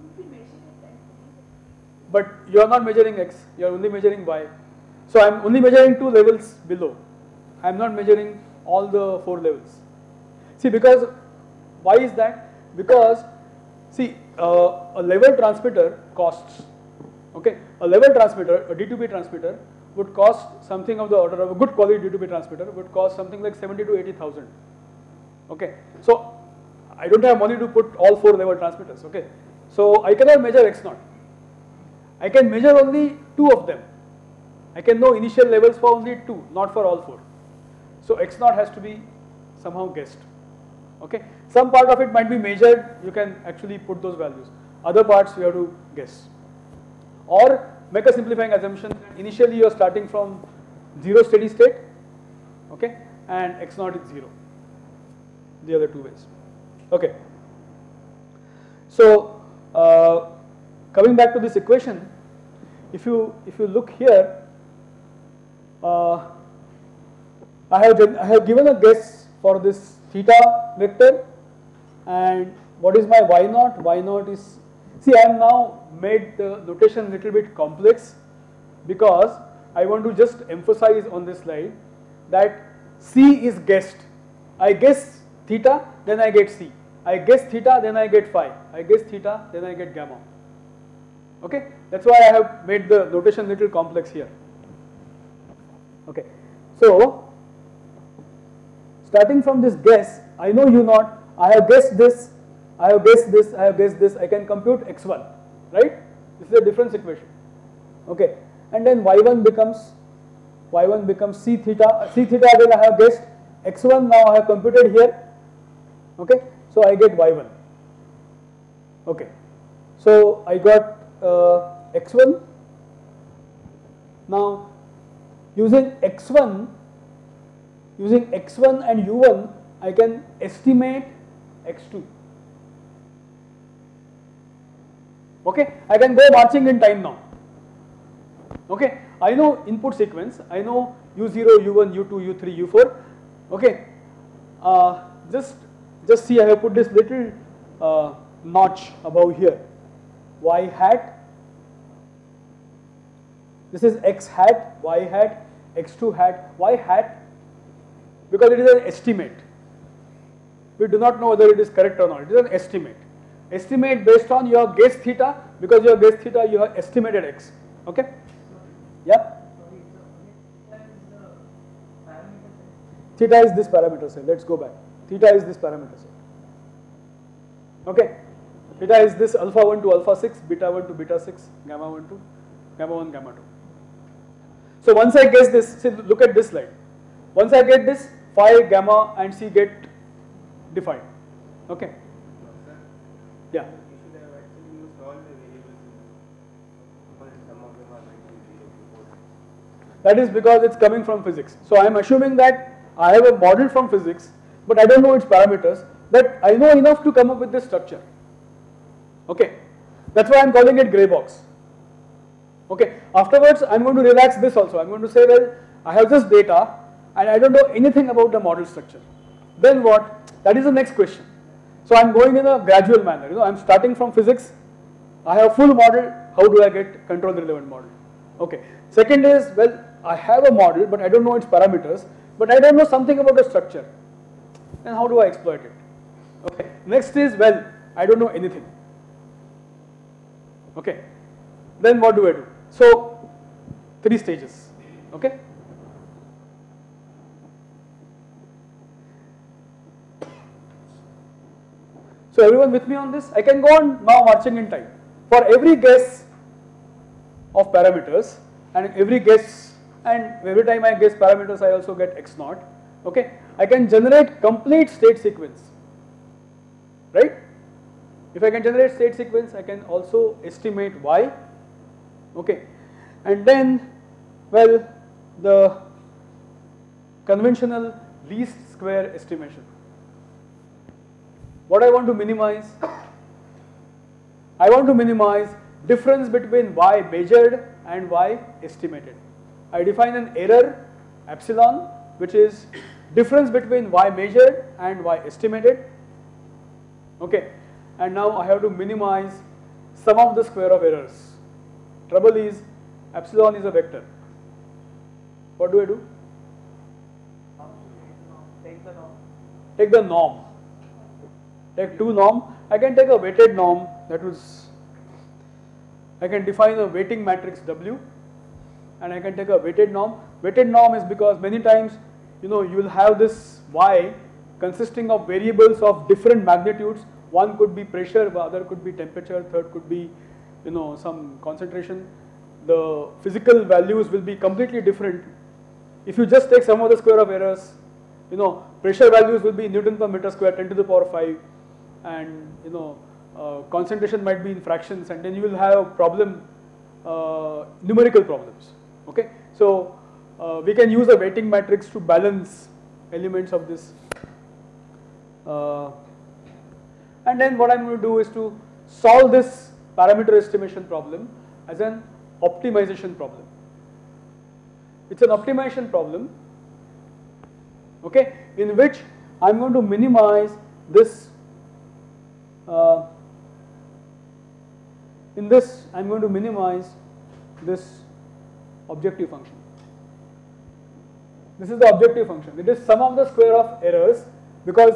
Speaker 1: But you are not measuring x, you are only measuring y. So I am only measuring two levels below. I am not measuring all the four levels. See, because, why is that? Because, see, uh, a level transmitter costs, okay, a level transmitter, a D two B transmitter would cost something of the order of a good quality D two B transmitter would cost something like seventy to eighty thousand. Okay, so I don't have money to put all four level transmitters. Okay, so I cannot measure x naught. I can measure only two of them. I can know initial levels for only two, not for all four. So x naught has to be somehow guessed. Okay, some part of it might be measured. You can actually put those values. Other parts you have to guess, or make a simplifying assumption that initially you are starting from zero steady state, okay, and x naught is zero. The other two ways. Okay. So uh, coming back to this equation, if you if you look here, uh, I have I have given a guess for this theta vector, and what is my y naught? Y naught is, see, I have now made the notation a little bit complex because I want to just emphasize on this slide that C is guessed. I guess theta, then I get C. I guess theta, then I get phi. I guess theta, then I get gamma. Okay, that's why I have made the notation little complex here. Okay, so starting from this guess, I know u naught, I have guessed this, I have guessed this, I have guessed this, I can compute x one, right? This is a difference equation. Okay, and then y one becomes, y one becomes c theta, c theta again I have guessed, x one now I have computed here, okay, so I get y one. Okay, so I got uh, x one. Now using x one, using x one and u one, I can estimate x two. Okay, I can go marching in time now. Okay, I know input sequence, I know u zero, u one, u two, u three, u four. Okay, uh, just just see, I have put this little uh, notch above here, y hat, this is x hat, y hat, x two hat, y hat, because it is an estimate. We do not know whether it is correct or not, it is an estimate. Estimate based on your guess theta, because your guess theta you have estimated x. Okay? Yeah? Theta is this parameter set. Let's go back. Theta is this parameter set. Okay? Theta is this alpha one to alpha six, beta one to beta six, gamma one to gamma one, gamma two. So once I guess this, see, look at this slide. Once I get this, phi, gamma and c get defined. Okay? Yeah.
Speaker 2: You should have actually used all the variables because some of them are going to be zero.
Speaker 1: That is because it's coming from physics. So I am assuming that I have a model from physics, but I don't know its parameters, but I know enough to come up with this structure. Okay, that's why I am calling it grey box. Okay, afterwards I am going to relax this also. I am going to say, well, I have this data and I don't know anything about the model structure. Then what? That is the next question. So I am going in a gradual manner. You know, I am starting from physics. I have full model. How do I get control relevant model? Okay. Second is, well, I have a model, but I don't know its parameters, but I don't know something about the structure. Then how do I exploit it? Okay. Next is, well, I don't know anything. Okay. Then what do I do? So three stages. Okay. So everyone with me on this? I can go on now marching in time. For every guess of parameters and every guess and every time I guess parameters I also get x naught. Okay, I can generate complete state sequence, right? If I can generate state sequence, I can also estimate y. Okay, and then, well, the conventional least square estimation. What I want to minimize? I want to minimize difference between y measured and y estimated. I define an error epsilon, which is difference between y measured and y estimated. Okay, and now I have to minimize sum of the square of errors. Trouble is epsilon is a vector. What do I do?
Speaker 2: Take the norm.
Speaker 1: Take the norm. Take two norm. I can take a weighted norm, that was, I can define a weighting matrix W, and I can take a weighted norm. Weighted norm is because many times, you know, you will have this y consisting of variables of different magnitudes. One could be pressure, the other could be temperature, third could be, you know, some concentration. The physical values will be completely different. If you just take sum of the square of errors, you know, pressure values will be Newton per meter square, ten to the power five, and you know, uh, concentration might be in fractions, and then you will have problem, uh, numerical problems. Okay, so uh, we can use a weighting matrix to balance elements of this. Uh, and then what I'm going to do is to solve this parameter estimation problem as an optimization problem. It's an optimization problem, okay, in which I'm going to minimize this, uh, in this I'm going to minimize this objective function. This is the objective function. It is sum of the square of errors, because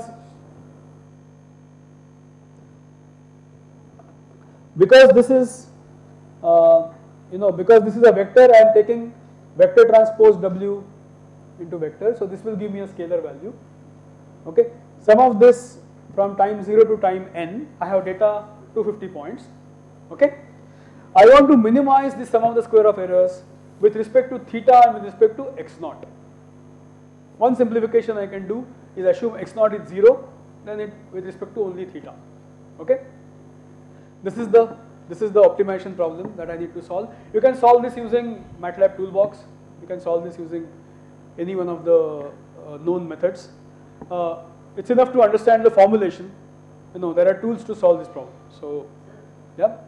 Speaker 1: because this is uh, you know because this is a vector, I am taking vector transpose W into vector, so this will give me a scalar value. Okay, sum of this from time zero to time n, I have data two hundred fifty points. Okay, I want to minimize the sum of the square of errors with respect to theta and with respect to x naught. One simplification I can do is assume x naught is zero, then it with respect to only theta. Okay, this is the this is the optimization problem that I need to solve. You can solve this using MATLAB toolbox. You can solve this using any one of the uh, known methods. Uh, it's enough to understand the formulation. You know, there are tools to solve this problem. So, yeah.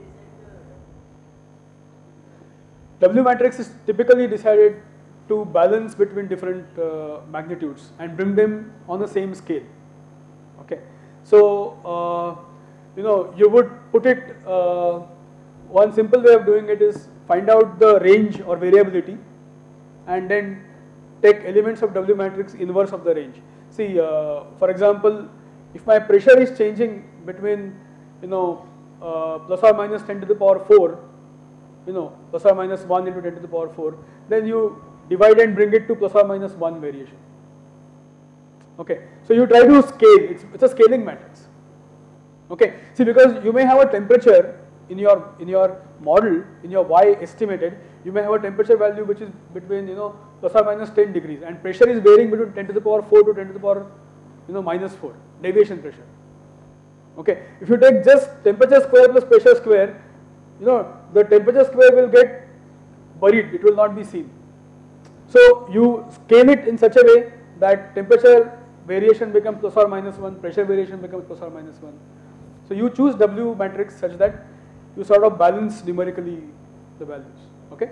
Speaker 1: W matrix is typically decided to balance between different uh, magnitudes and bring them on the same scale. Okay, so uh, you know you would put it. Uh, one simple way of doing it is find out the range or variability, and then take elements of W matrix inverse of the range. See, uh, for example, if my pressure is changing between you know uh, plus or minus ten to the power four, you know plus or minus one into ten to the power four, then you divide and bring it to plus or minus one variation. Okay, so you try to scale, it's, it's a scaling matrix. Okay, see, because you may have a temperature in your in your model, in your y estimated, you may have a temperature value which is between you know plus or minus ten degrees, and pressure is varying between ten to the power four to ten to the power you know minus four, deviation pressure. Okay, if you take just temperature square plus pressure square, you know the temperature square will get buried, it will not be seen. So you scale it in such a way that temperature variation becomes plus or minus one, pressure variation becomes plus or minus one. So you choose W matrix such that you sort of balance numerically the values. Okay.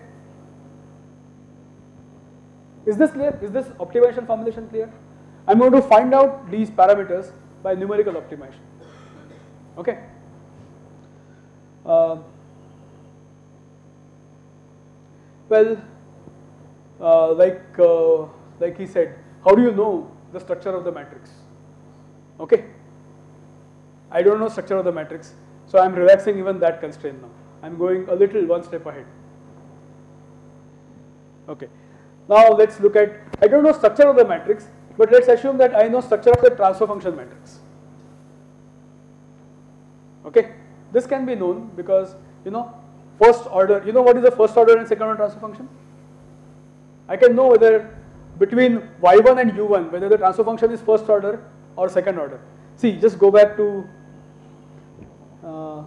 Speaker 1: Is this clear? Is this optimization formulation clear? I am going to find out these parameters by numerical optimization. Okay. Uh, well, uh, like uh, like he said, how do you know the structure of the matrix? Okay. I don't know structure of the matrix, so I am relaxing even that constraint now. I am going a little one step ahead. Okay. Now let's look at, I don't know structure of the matrix, but let's assume that I know structure of the transfer function matrix. Okay. This can be known because you know first order, you know what is the first order and second order transfer function? I can know whether between y one and u one, whether the transfer function is first order or second order. See, just go back to uh,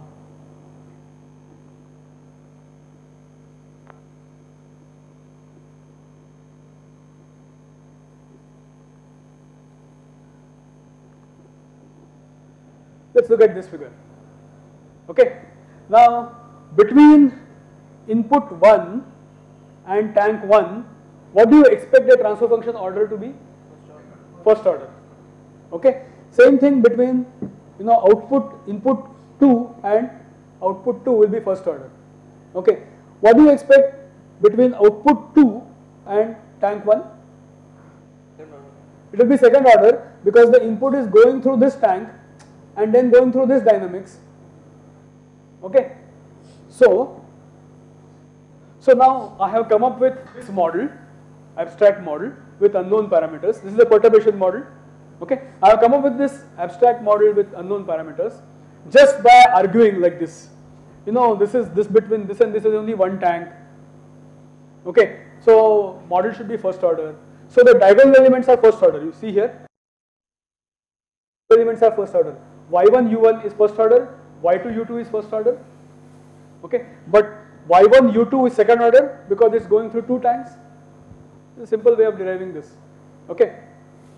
Speaker 1: let's look at this figure. Okay. Now, between input one and tank one, what do you expect the transfer function order to be? First order. Okay. Same thing between you know output input two and output two will be first order. Okay. What do you expect between output two and tank one? It will be second order because the input is going through this tank and then going through this dynamics. Okay. So, so now I have come up with this model, abstract model with unknown parameters. This is the perturbation model. Okay, I have come up with this abstract model with unknown parameters just by arguing like this. You know, this is this between this and this is only one tank. Okay, so model should be first order. So the diagonal elements are first order. You see here, elements are first order. y one u one is first order. y two u two is first order. Okay, but y one u two is second order because it's going through two tanks. It's a simple way of deriving this. Okay.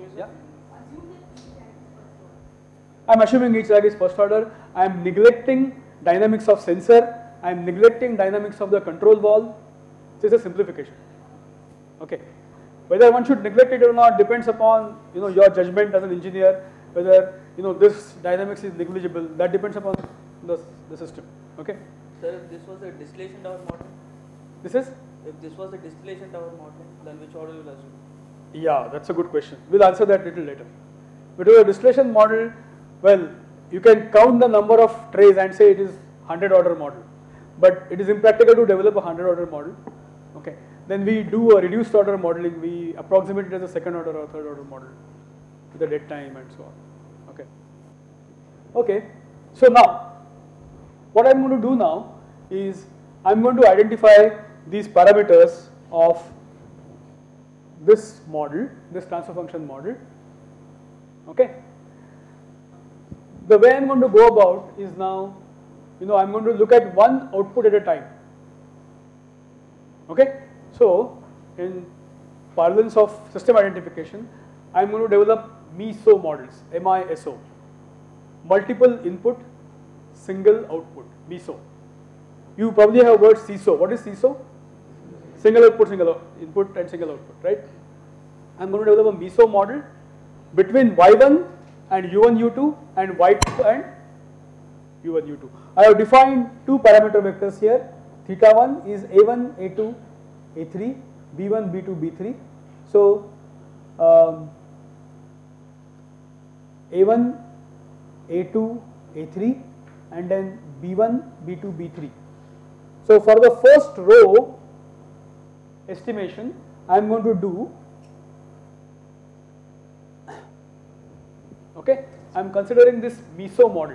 Speaker 1: Yeah. I'm assuming each lag is first order. I'm neglecting dynamics of sensor. I'm neglecting dynamics of the control valve. This is a simplification. Okay. Whether one should neglect it or not depends upon, you know, your judgment as an engineer. Whether, you know, this dynamics is negligible, that depends upon the, the system. Okay.
Speaker 3: Sir, if this was a distillation tower model,
Speaker 1: This is?
Speaker 3: if this was a distillation tower model, then which order you will assume?
Speaker 1: Yeah, that's a good question. We'll answer that little later. But with a distillation model, well, you can count the number of trays and say it is one hundred order model. But it is impractical to develop a one hundred order model. Okay. Then we do a reduced order modeling. We approximate it as a second order or third order model with the dead time and so on. Okay. Okay. So now, what I'm going to do now is I'm going to identify these parameters of this model, this transfer function model. Okay. The way I'm going to go about is now, you know, I'm going to look at one output at a time. Okay. So, in parlance of system identification, I'm going to develop MISO models, M I S O, multiple input, single output, MISO. You probably have heard C I S O. What is C I S O? Single output, single input and single output, right? I'm going to develop a MISO model between Y one and U one, U two and Y two and U one, U two. I have defined two parameter vectors here. Theta one is A one, A two, A three, B one, B two, B three. So, um, A one, A two, A three and then B one, B two, B three. So, for the first row estimation, I am going to do, okay, I am considering this MISO model.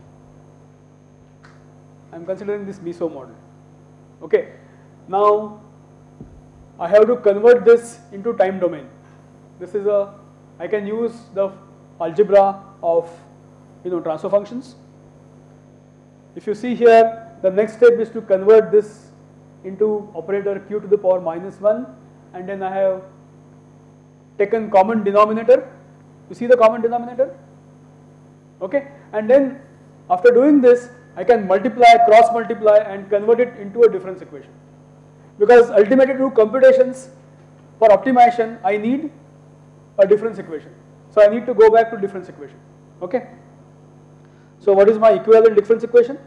Speaker 1: I am considering this MISO model. Okay. Now, I have to convert this into time domain. This is a, I can use the algebra of, you know, transfer functions. If you see here, the next step is to convert this into operator q to the power minus one, and then I have taken common denominator. You see the common denominator? Okay. And then after doing this, I can multiply, cross multiply and convert it into a difference equation. Because ultimately to do computations for optimization, I need a difference equation. So I need to go back to difference equation. Okay. So what is my equivalent difference equation?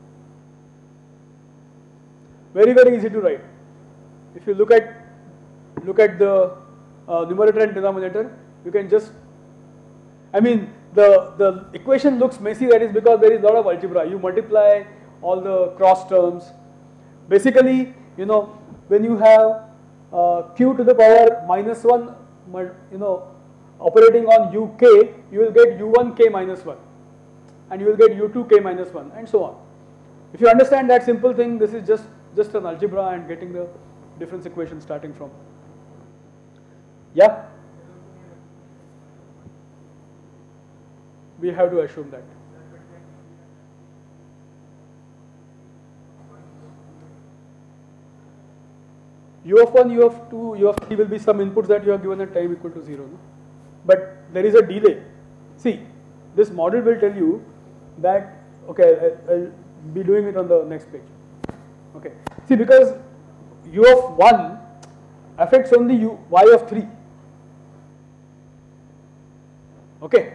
Speaker 1: Very, very easy to write. If you look at look at the uh, numerator and denominator, you can just, I mean, the the equation looks messy. That is because there is a lot of algebra. You multiply all the cross terms. Basically, you know, when you have uh, q to the power minus one, you know, operating on uk, you will get u one k minus one, and you will get u two k minus one, and so on. If you understand that simple thing, this is just just an algebra and getting the difference equation starting from. Yeah? We have to assume that. U of one, U of two, U of three will be some inputs that you have given at time equal to zero. No? But there is a delay. See, this model will tell you that, okay, I'll be doing it on the next page. Okay. See, because U of one affects only U, Y of three. Okay.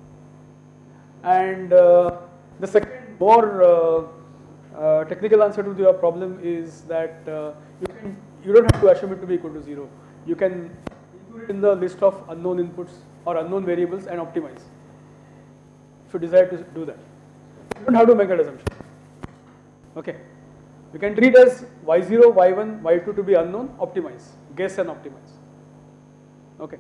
Speaker 1: And uh, the second more uh, uh, technical answer to your problem is that uh, you can, you don't have to assume it to be equal to zero. You can include it in the list of unknown inputs or unknown variables and optimize if you desire to do that. You don't have to make that assumption. Okay. You can treat as Y zero, Y one, Y two to be unknown, optimize, guess and optimize. Okay.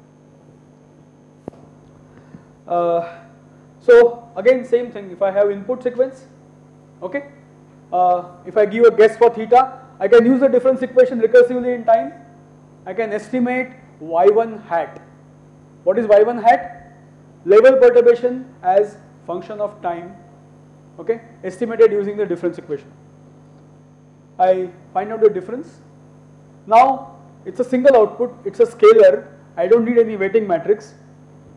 Speaker 1: Uh, so again same thing, if I have input sequence, okay, uh, if I give a guess for theta, I can use the difference equation recursively in time. I can estimate Y one hat. What is Y one hat? Level perturbation as function of time, okay, estimated using the difference equation. I find out the difference. Now it's a single output, it's a scalar, I don't need any weighting matrix.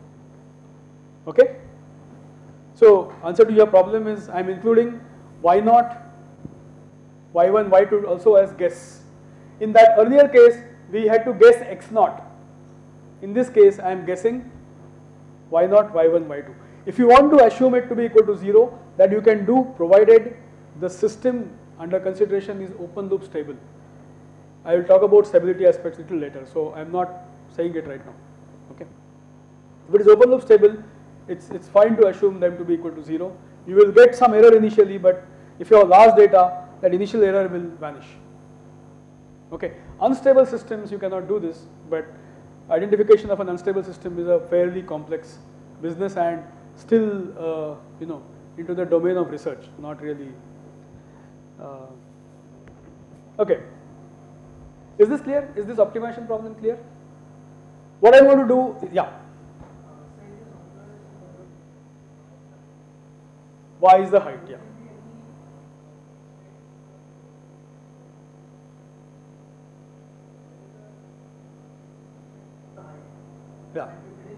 Speaker 1: Okay. So answer to your problem is I am including y naught, y one, y two also as guess. In that earlier case, we had to guess x naught. In this case, I am guessing y naught, y one, y two. If you want to assume it to be equal to zero, that you can do provided the system under consideration is open loop stable. I will talk about stability aspects little later, so I am not saying it right now. Okay. If it is open loop stable, it's it's fine to assume them to be equal to zero. You will get some error initially, but if you have large data, that initial error will vanish. Okay. Unstable systems you cannot do this, but identification of an unstable system is a fairly complex business and still uh, you know into the domain of research, not really. Uh, okay. Is this clear? Is this optimization problem clear? What I want to do, yeah. Y is the height, yeah. Yeah.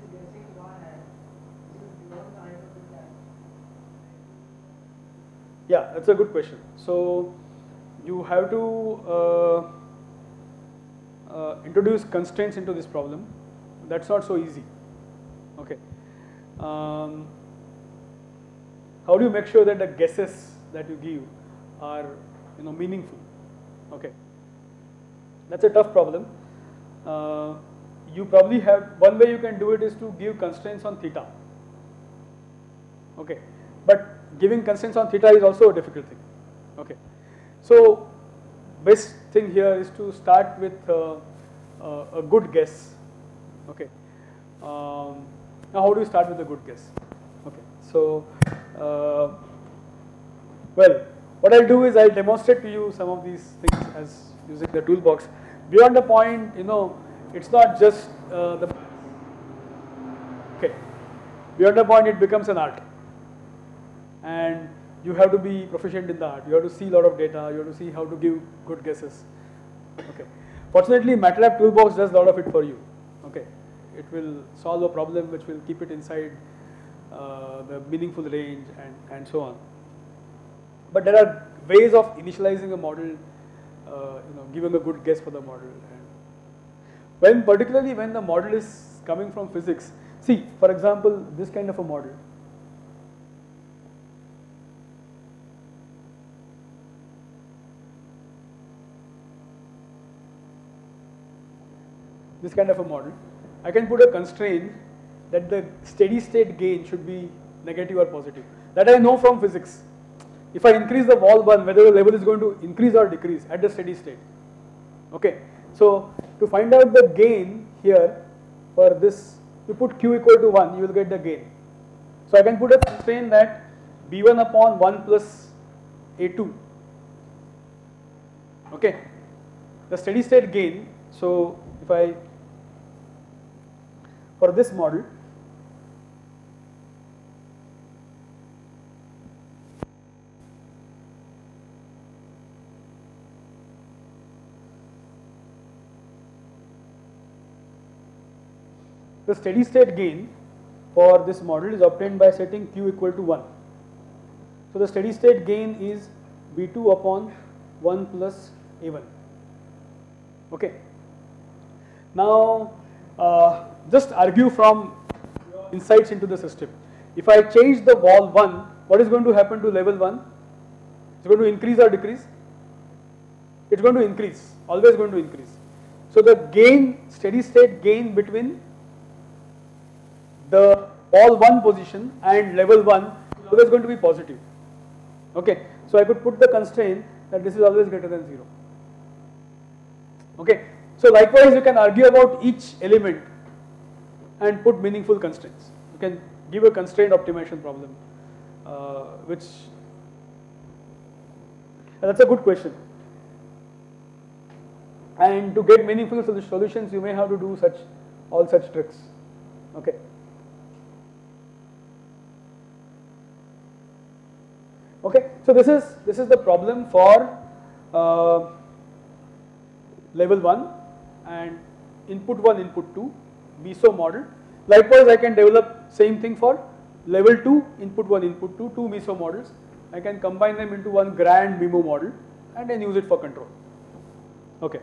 Speaker 1: Yeah, that's a good question. So you have to uh, uh, introduce constraints into this problem. That's not so easy. Okay. Um, how do you make sure that the guesses that you give are, you know, meaningful? Okay. That's a tough problem. Uh, you probably have, one way you can do it is to give constraints on theta. Okay. But giving constraints on theta is also a difficult thing. Okay. So best thing here is to start with uh, uh, a good guess. Okay. Um, now how do you start with a good guess? Okay. So uh, well, what I'll do is I'll demonstrate to you some of these things as using the toolbox. Beyond the point, you know, it's not just uh, the okay. Beyond the point, it becomes an art, and you have to be proficient in the art. You have to see a lot of data. You have to see how to give good guesses. Okay. Fortunately, MATLAB Toolbox does a lot of it for you. Okay. It will solve a problem which will keep it inside uh, the meaningful range and and so on. But there are ways of initializing a model, uh, you know, giving a good guess for the model. And when particularly when the model is coming from physics, see, for example, this kind of a model. This kind of a model, I can put a constraint that the steady state gain should be negative or positive. That I know from physics. If I increase the wall one, whether the level is going to increase or decrease at the steady state. Okay. So to find out the gain here for this, you put q equal to one, you will get the gain. So I can put a constraint that b one upon one plus a two. Okay. The steady state gain. So if I for this model, the steady state gain for this model is obtained by setting q equal to one. So the steady state gain is b two upon one plus a one. Okay. Now uh, just argue from insights into the system. If I change the wall one, what is going to happen to level one? It's going to increase or decrease? It's going to increase, always going to increase. So the gain, steady state gain between the wall one position and level one is always going to be positive. Okay. So I could put the constraint that this is always greater than zero. Okay. So likewise you can argue about each element and put meaningful constraints. You can give a constraint optimization problem, uh, which and that's a good question. And to get meaningful solutions, you may have to do such all such tricks. Okay. Okay. So this is this is the problem for uh, level one and input one, input two. B S O model. Likewise, I can develop same thing for level two, input one, input two, two MISO models. I can combine them into one grand MIMO model and then use it for control. Okay.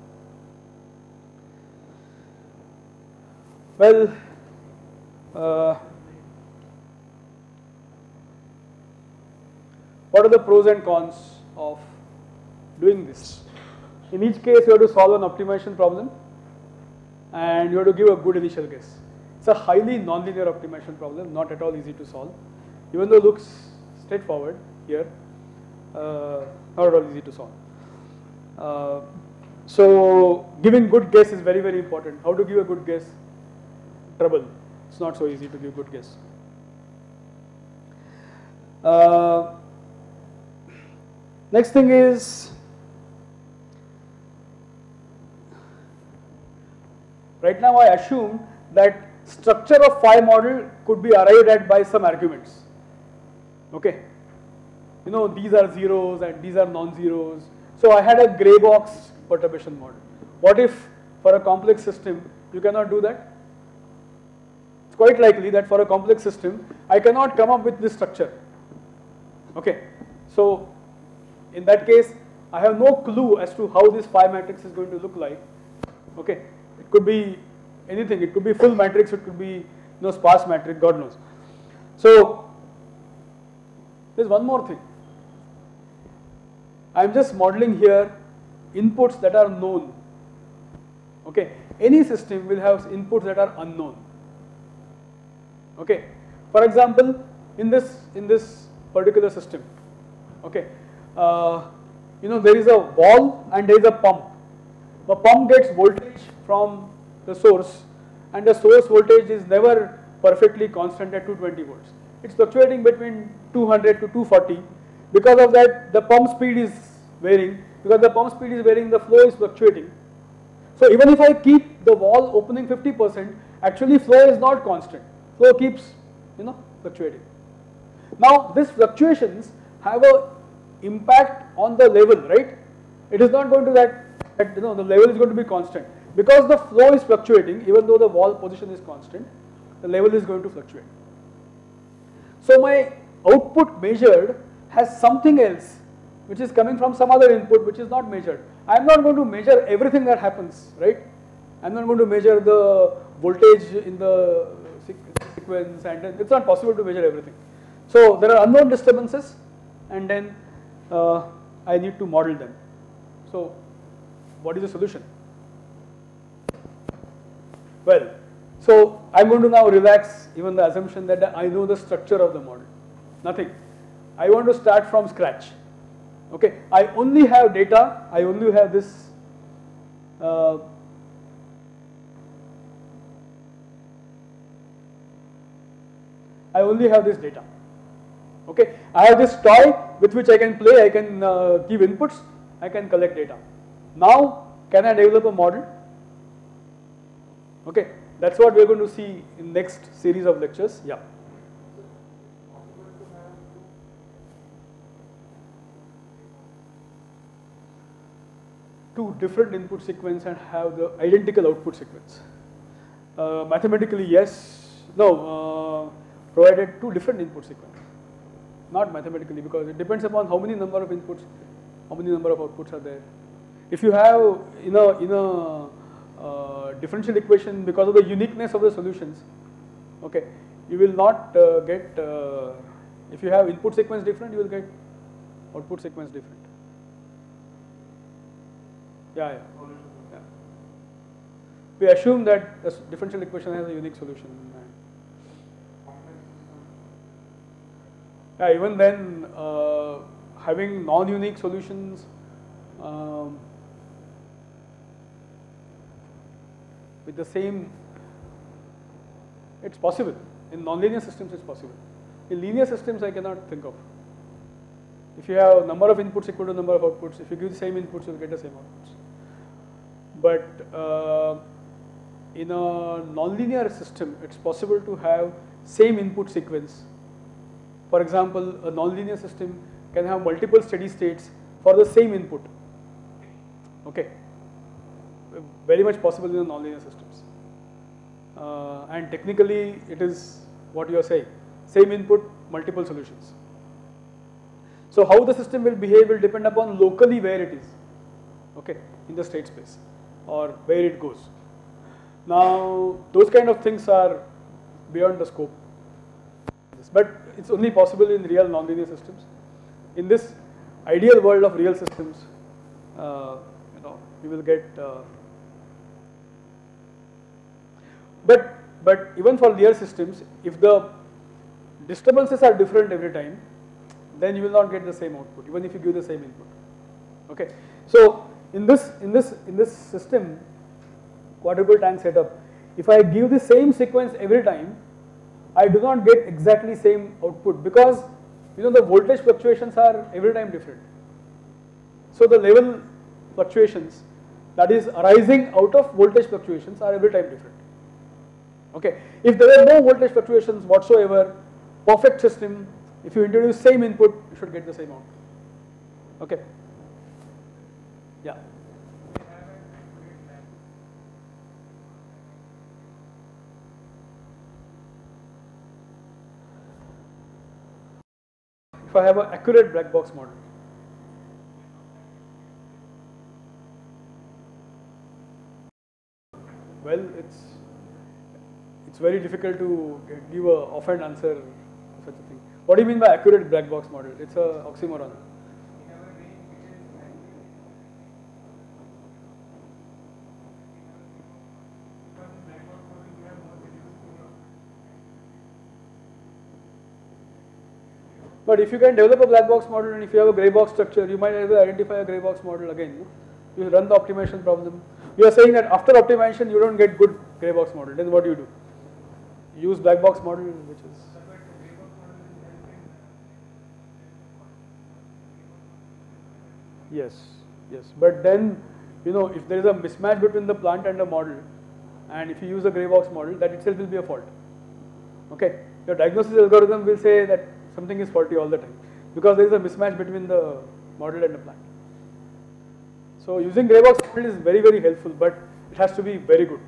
Speaker 1: Well, uh, what are the pros and cons of doing this? In each case, you have to solve an optimization problem and you have to give a good initial guess. It's a highly nonlinear optimization problem, not at all easy to solve. Even though it looks straightforward here, uh, not at all easy to solve. Uh, so, giving good guess is very, very important. How to give a good guess? Trouble. It's not so easy to give good guess. Uh, next thing is, right now I assume that structure of phi model could be arrived at by some arguments. Okay. You know, these are zeros and these are non-zeros. So I had a gray box perturbation model. What if for a complex system you cannot do that? It's quite likely that for a complex system I cannot come up with this structure. Okay. So in that case I have no clue as to how this phi matrix is going to look like. Okay. It could be anything. It could be full matrix. It could be, you know, sparse matrix. God knows. So there's one more thing. I'm just modeling here inputs that are known. Okay. Any system will have inputs that are unknown. Okay. For example, in this in this particular system, okay, uh, you know, there is a valve and there is a pump. The pump gets voltage from the source, and the source voltage is never perfectly constant at two hundred twenty volts. It's fluctuating between two hundred to two forty. Because of that, the pump speed is varying. Because the pump speed is varying, the flow is fluctuating. So even if I keep the valve opening fifty percent, actually flow is not constant. Flow keeps, you know, fluctuating. Now these fluctuations have a impact on the level, right? It is not going to that, that you know, the level is going to be constant. Because the flow is fluctuating, even though the valve position is constant, the level is going to fluctuate. So my output measured has something else which is coming from some other input which is not measured. I am not going to measure everything that happens, right? I am not going to measure the voltage in the sequence, and it's not possible to measure everything. So there are unknown disturbances, and then uh, I need to model them. So what is the solution? Well, so I'm going to now relax even the assumption that I know the structure of the model. Nothing. I want to start from scratch. Okay, I only have data. I only have this. Uh, I only have this data. Okay, I have this toy with which I can play. I can uh, give inputs. I can collect data. Now, can I develop a model? Okay, that's what we're going to see in next series of lectures. Yeah. Two different input sequence and have the identical output sequence. Uh, mathematically, yes. No, uh, provided two different input sequence. Not mathematically, because it depends upon how many number of inputs, how many number of outputs are there. If you have in a in a uh, differential equation, because of the uniqueness of the solutions, okay, you will not uh, get. Uh, if you have input sequence different, you will get output sequence different. Yeah, yeah, yeah. We assume that the differential equation has a unique solution. Yeah, even then, uh, having non-unique solutions um, with the same, it's possible. In nonlinear systems, it's possible. In linear systems, I cannot think of. If you have number of inputs equal to number of outputs, if you give the same inputs, you'll get the same outputs. But uh, in a nonlinear system, it's possible to have same input sequence. For example, a nonlinear system can have multiple steady states for the same input. Okay, very much possible in the nonlinear systems. Uh, and technically, it is what you are saying. same input, multiple solutions. So how the system will behave will depend upon locally where it is, okay, in the state space or where it goes. Now those kind of things are beyond the scope, but it's only possible in real nonlinear systems. In this ideal world of real systems, uh, you know, you will get. Uh, but but even for linear systems, if the disturbances are different every time, then you will not get the same output, even if you give the same input. Okay, so in this in this in this system, quadruple tank setup, if I give the same sequence every time, I do not get exactly same output because you know the voltage fluctuations are every time different. So the level fluctuations that is arising out of voltage fluctuations are every time different. Okay, if there are no voltage fluctuations whatsoever, perfect system, if you introduce same input, you should get the same output. Okay. Yeah. If I have an accurate black box model. Well, it's it's very difficult to give a offhand answer to such a thing. What do you mean by accurate black box model? It's a oxymoron. But if you can develop a black box model and if you have a grey box structure, you might able to identify a grey box model again. No? You run the optimization problem. You are saying that after optimization you don't get good grey box model. Then what do you do? Use black box model, which is. Yes, yes. But then, you know, if there is a mismatch between the plant and the model, and if you use a grey box model, that itself will be a fault. Okay, your diagnosis algorithm will say that something is faulty all the time because there is a mismatch between the model and the plant. So using grey box model is very very helpful, but it has to be very good.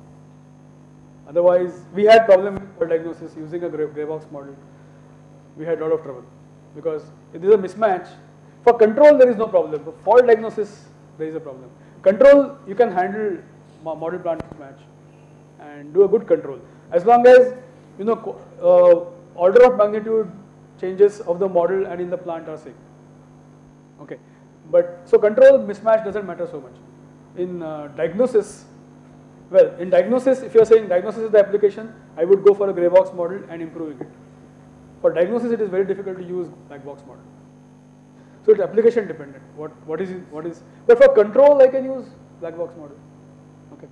Speaker 1: Otherwise, we had problem for diagnosis using a grey, grey box model. We had a lot of trouble because if there is a mismatch, for control there is no problem. For fault diagnosis there is a problem. Control you can handle model plant mismatch and do a good control as long as you know uh, order of magnitude changes of the model and in the plant are same. Okay, but so control mismatch doesn't matter so much. In uh, diagnosis, well, in diagnosis, if you are saying diagnosis is the application, I would go for a grey box model and improving it. For diagnosis, it is very difficult to use black box model. So it's application dependent. What what is what is? But for control, I can use black box model. Okay.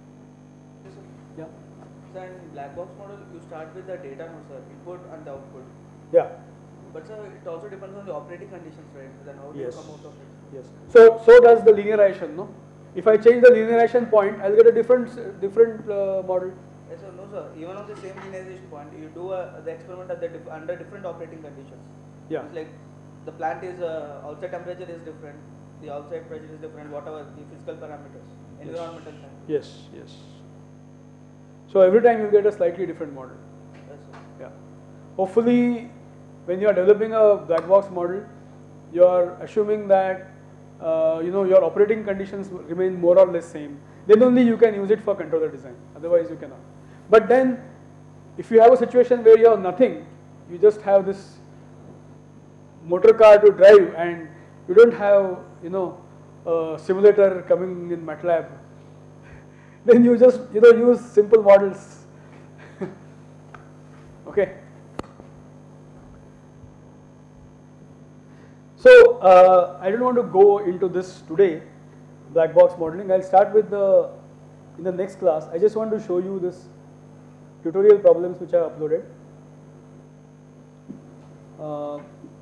Speaker 1: Yeah.
Speaker 3: So in black box model, you start with the data, no sir, input and the output.
Speaker 1: Yeah.
Speaker 3: But sir, it also depends on the operating conditions, right? Then how do
Speaker 1: Yes.
Speaker 3: you come out of it?
Speaker 1: Yes. So so does the linearization, no? If I change the linearization point, I'll get a different different uh, model.
Speaker 3: Yes, sir. No, sir. Even on the same linearization point, you do uh, the experiment at the dif under different operating conditions.
Speaker 1: Yeah.
Speaker 3: It's like the plant is uh, outside temperature is different, the outside pressure is different, whatever the physical parameters, environmental time.
Speaker 1: Yes. Yes. So every time you get a slightly different model.
Speaker 3: Yes, sir.
Speaker 1: Yeah. Hopefully, when you are developing a black box model, you are assuming that uh, you know your operating conditions remain more or less same. Then only you can use it for controller design. Otherwise, you cannot. But then, if you have a situation where you have nothing, you just have this motor car to drive, and you don't have you know a simulator coming in MATLAB. Then you just you know use simple models. Okay. So uh, I don't want to go into this today, black box modeling. I'll start with the in the next class. I just want to show you this tutorial problems which I uploaded. Uh,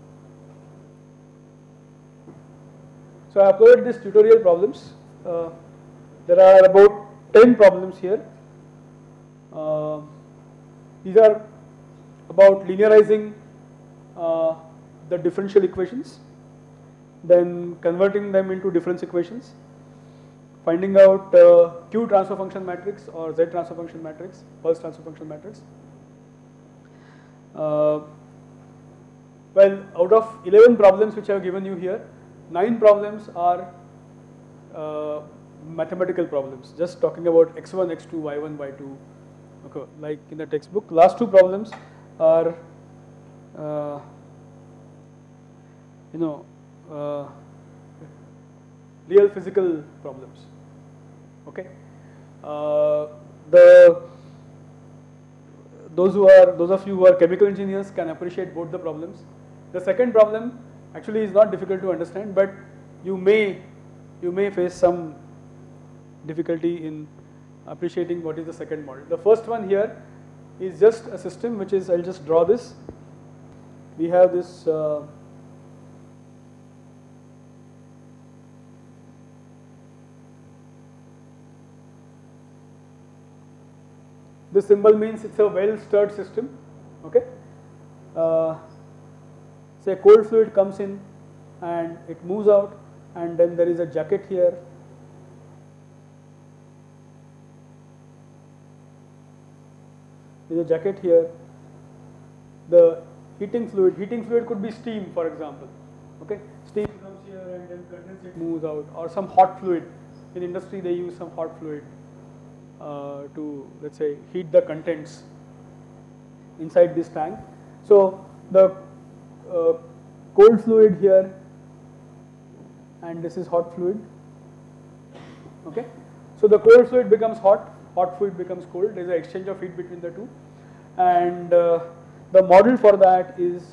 Speaker 1: so I uploaded these tutorial problems. Uh, there are about ten problems here. Uh, these are about linearizing uh, the differential equations, then converting them into difference equations, finding out uh, Q transfer function matrix or Z transfer function matrix, pulse transfer function matrix, Uh, well, out of eleven problems which I have given you here, nine problems are uh, mathematical problems, just talking about x one, x two, y one, y two, okay, like in the textbook. Last two problems are, uh, you know, uh, real physical problems, okay. Uh, the those who are, those of you who are chemical engineers can appreciate both the problems. The second problem actually is not difficult to understand, but you may, you may face some difficulty in appreciating what is the second model. The first one here is just a system which is, I'll just draw this. We have this uh, this symbol means it's a well stirred system, okay. Uh, say cold fluid comes in and it moves out, and then there is a jacket here. There is a jacket here. The heating fluid, heating fluid could be steam, for example, okay. Steam comes here and then condensate moves out, or some hot fluid. In industry they use some hot fluid uh, to, let's say, heat the contents inside this tank. So the uh, cold fluid here, and this is hot fluid, okay. So the cold fluid becomes hot, hot fluid becomes cold. There is an exchange of heat between the two, and uh, the model for that is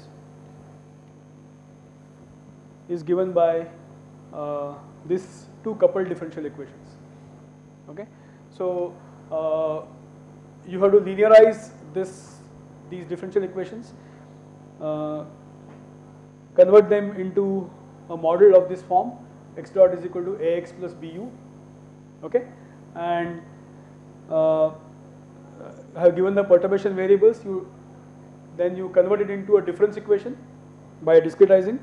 Speaker 1: is given by uh, these two coupled differential equations, okay. So uh, you have to linearize this these differential equations, uh, convert them into a model of this form: x dot is equal to ax plus bu, okay, and uh, I have given the perturbation variables. You then you convert it into a difference equation by discretizing,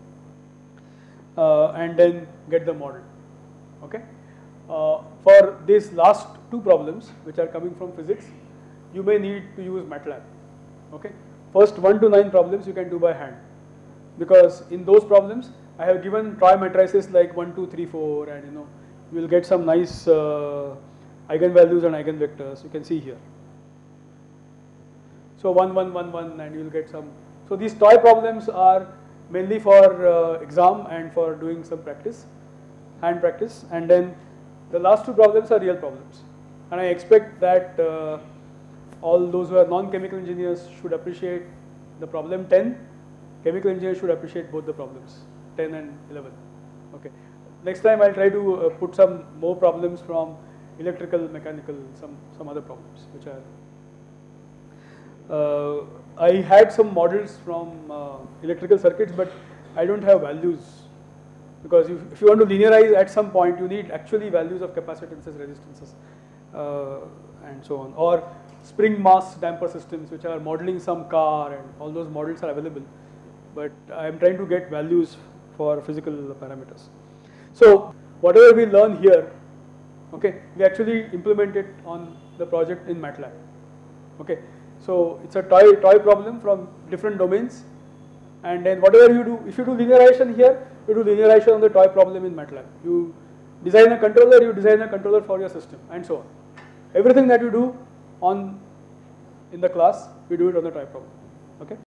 Speaker 1: uh, and then get the model, okay. Uh, for these last two problems which are coming from physics, you may need to use MATLAB, okay. First one to nine problems you can do by hand, because in those problems I have given Troy matrices like one, two, three, four, and you know you will get some nice uh, eigenvalues and eigenvectors. You can see here. So one, one, one, one, and you will get some. So these toy problems are mainly for uh, exam and for doing some practice, hand practice, and then the last two problems are real problems. And I expect that uh, all those who are non-chemical engineers should appreciate the problem ten. Chemical engineers should appreciate both the problems, ten and eleven. Okay. Next time I'll try to uh, put some more problems from electrical, mechanical, some some other problems which are. Uh, I had some models from uh, electrical circuits, but I don't have values, because if, if you want to linearize at some point, you need actually values of capacitances, resistances, uh, and so on, or spring mass damper systems which are modeling some car, and all those models are available, but I am trying to get values for physical parameters. So whatever we learn here, okay, we actually implement it on the project in MATLAB, okay. So it's a toy, toy problem from different domains, and then whatever you do, if you do linearization here, you do linearization on the toy problem in MATLAB. You design a controller, you design a controller for your system, and so on. Everything that you do on in the class, we do it on the toy problem, okay.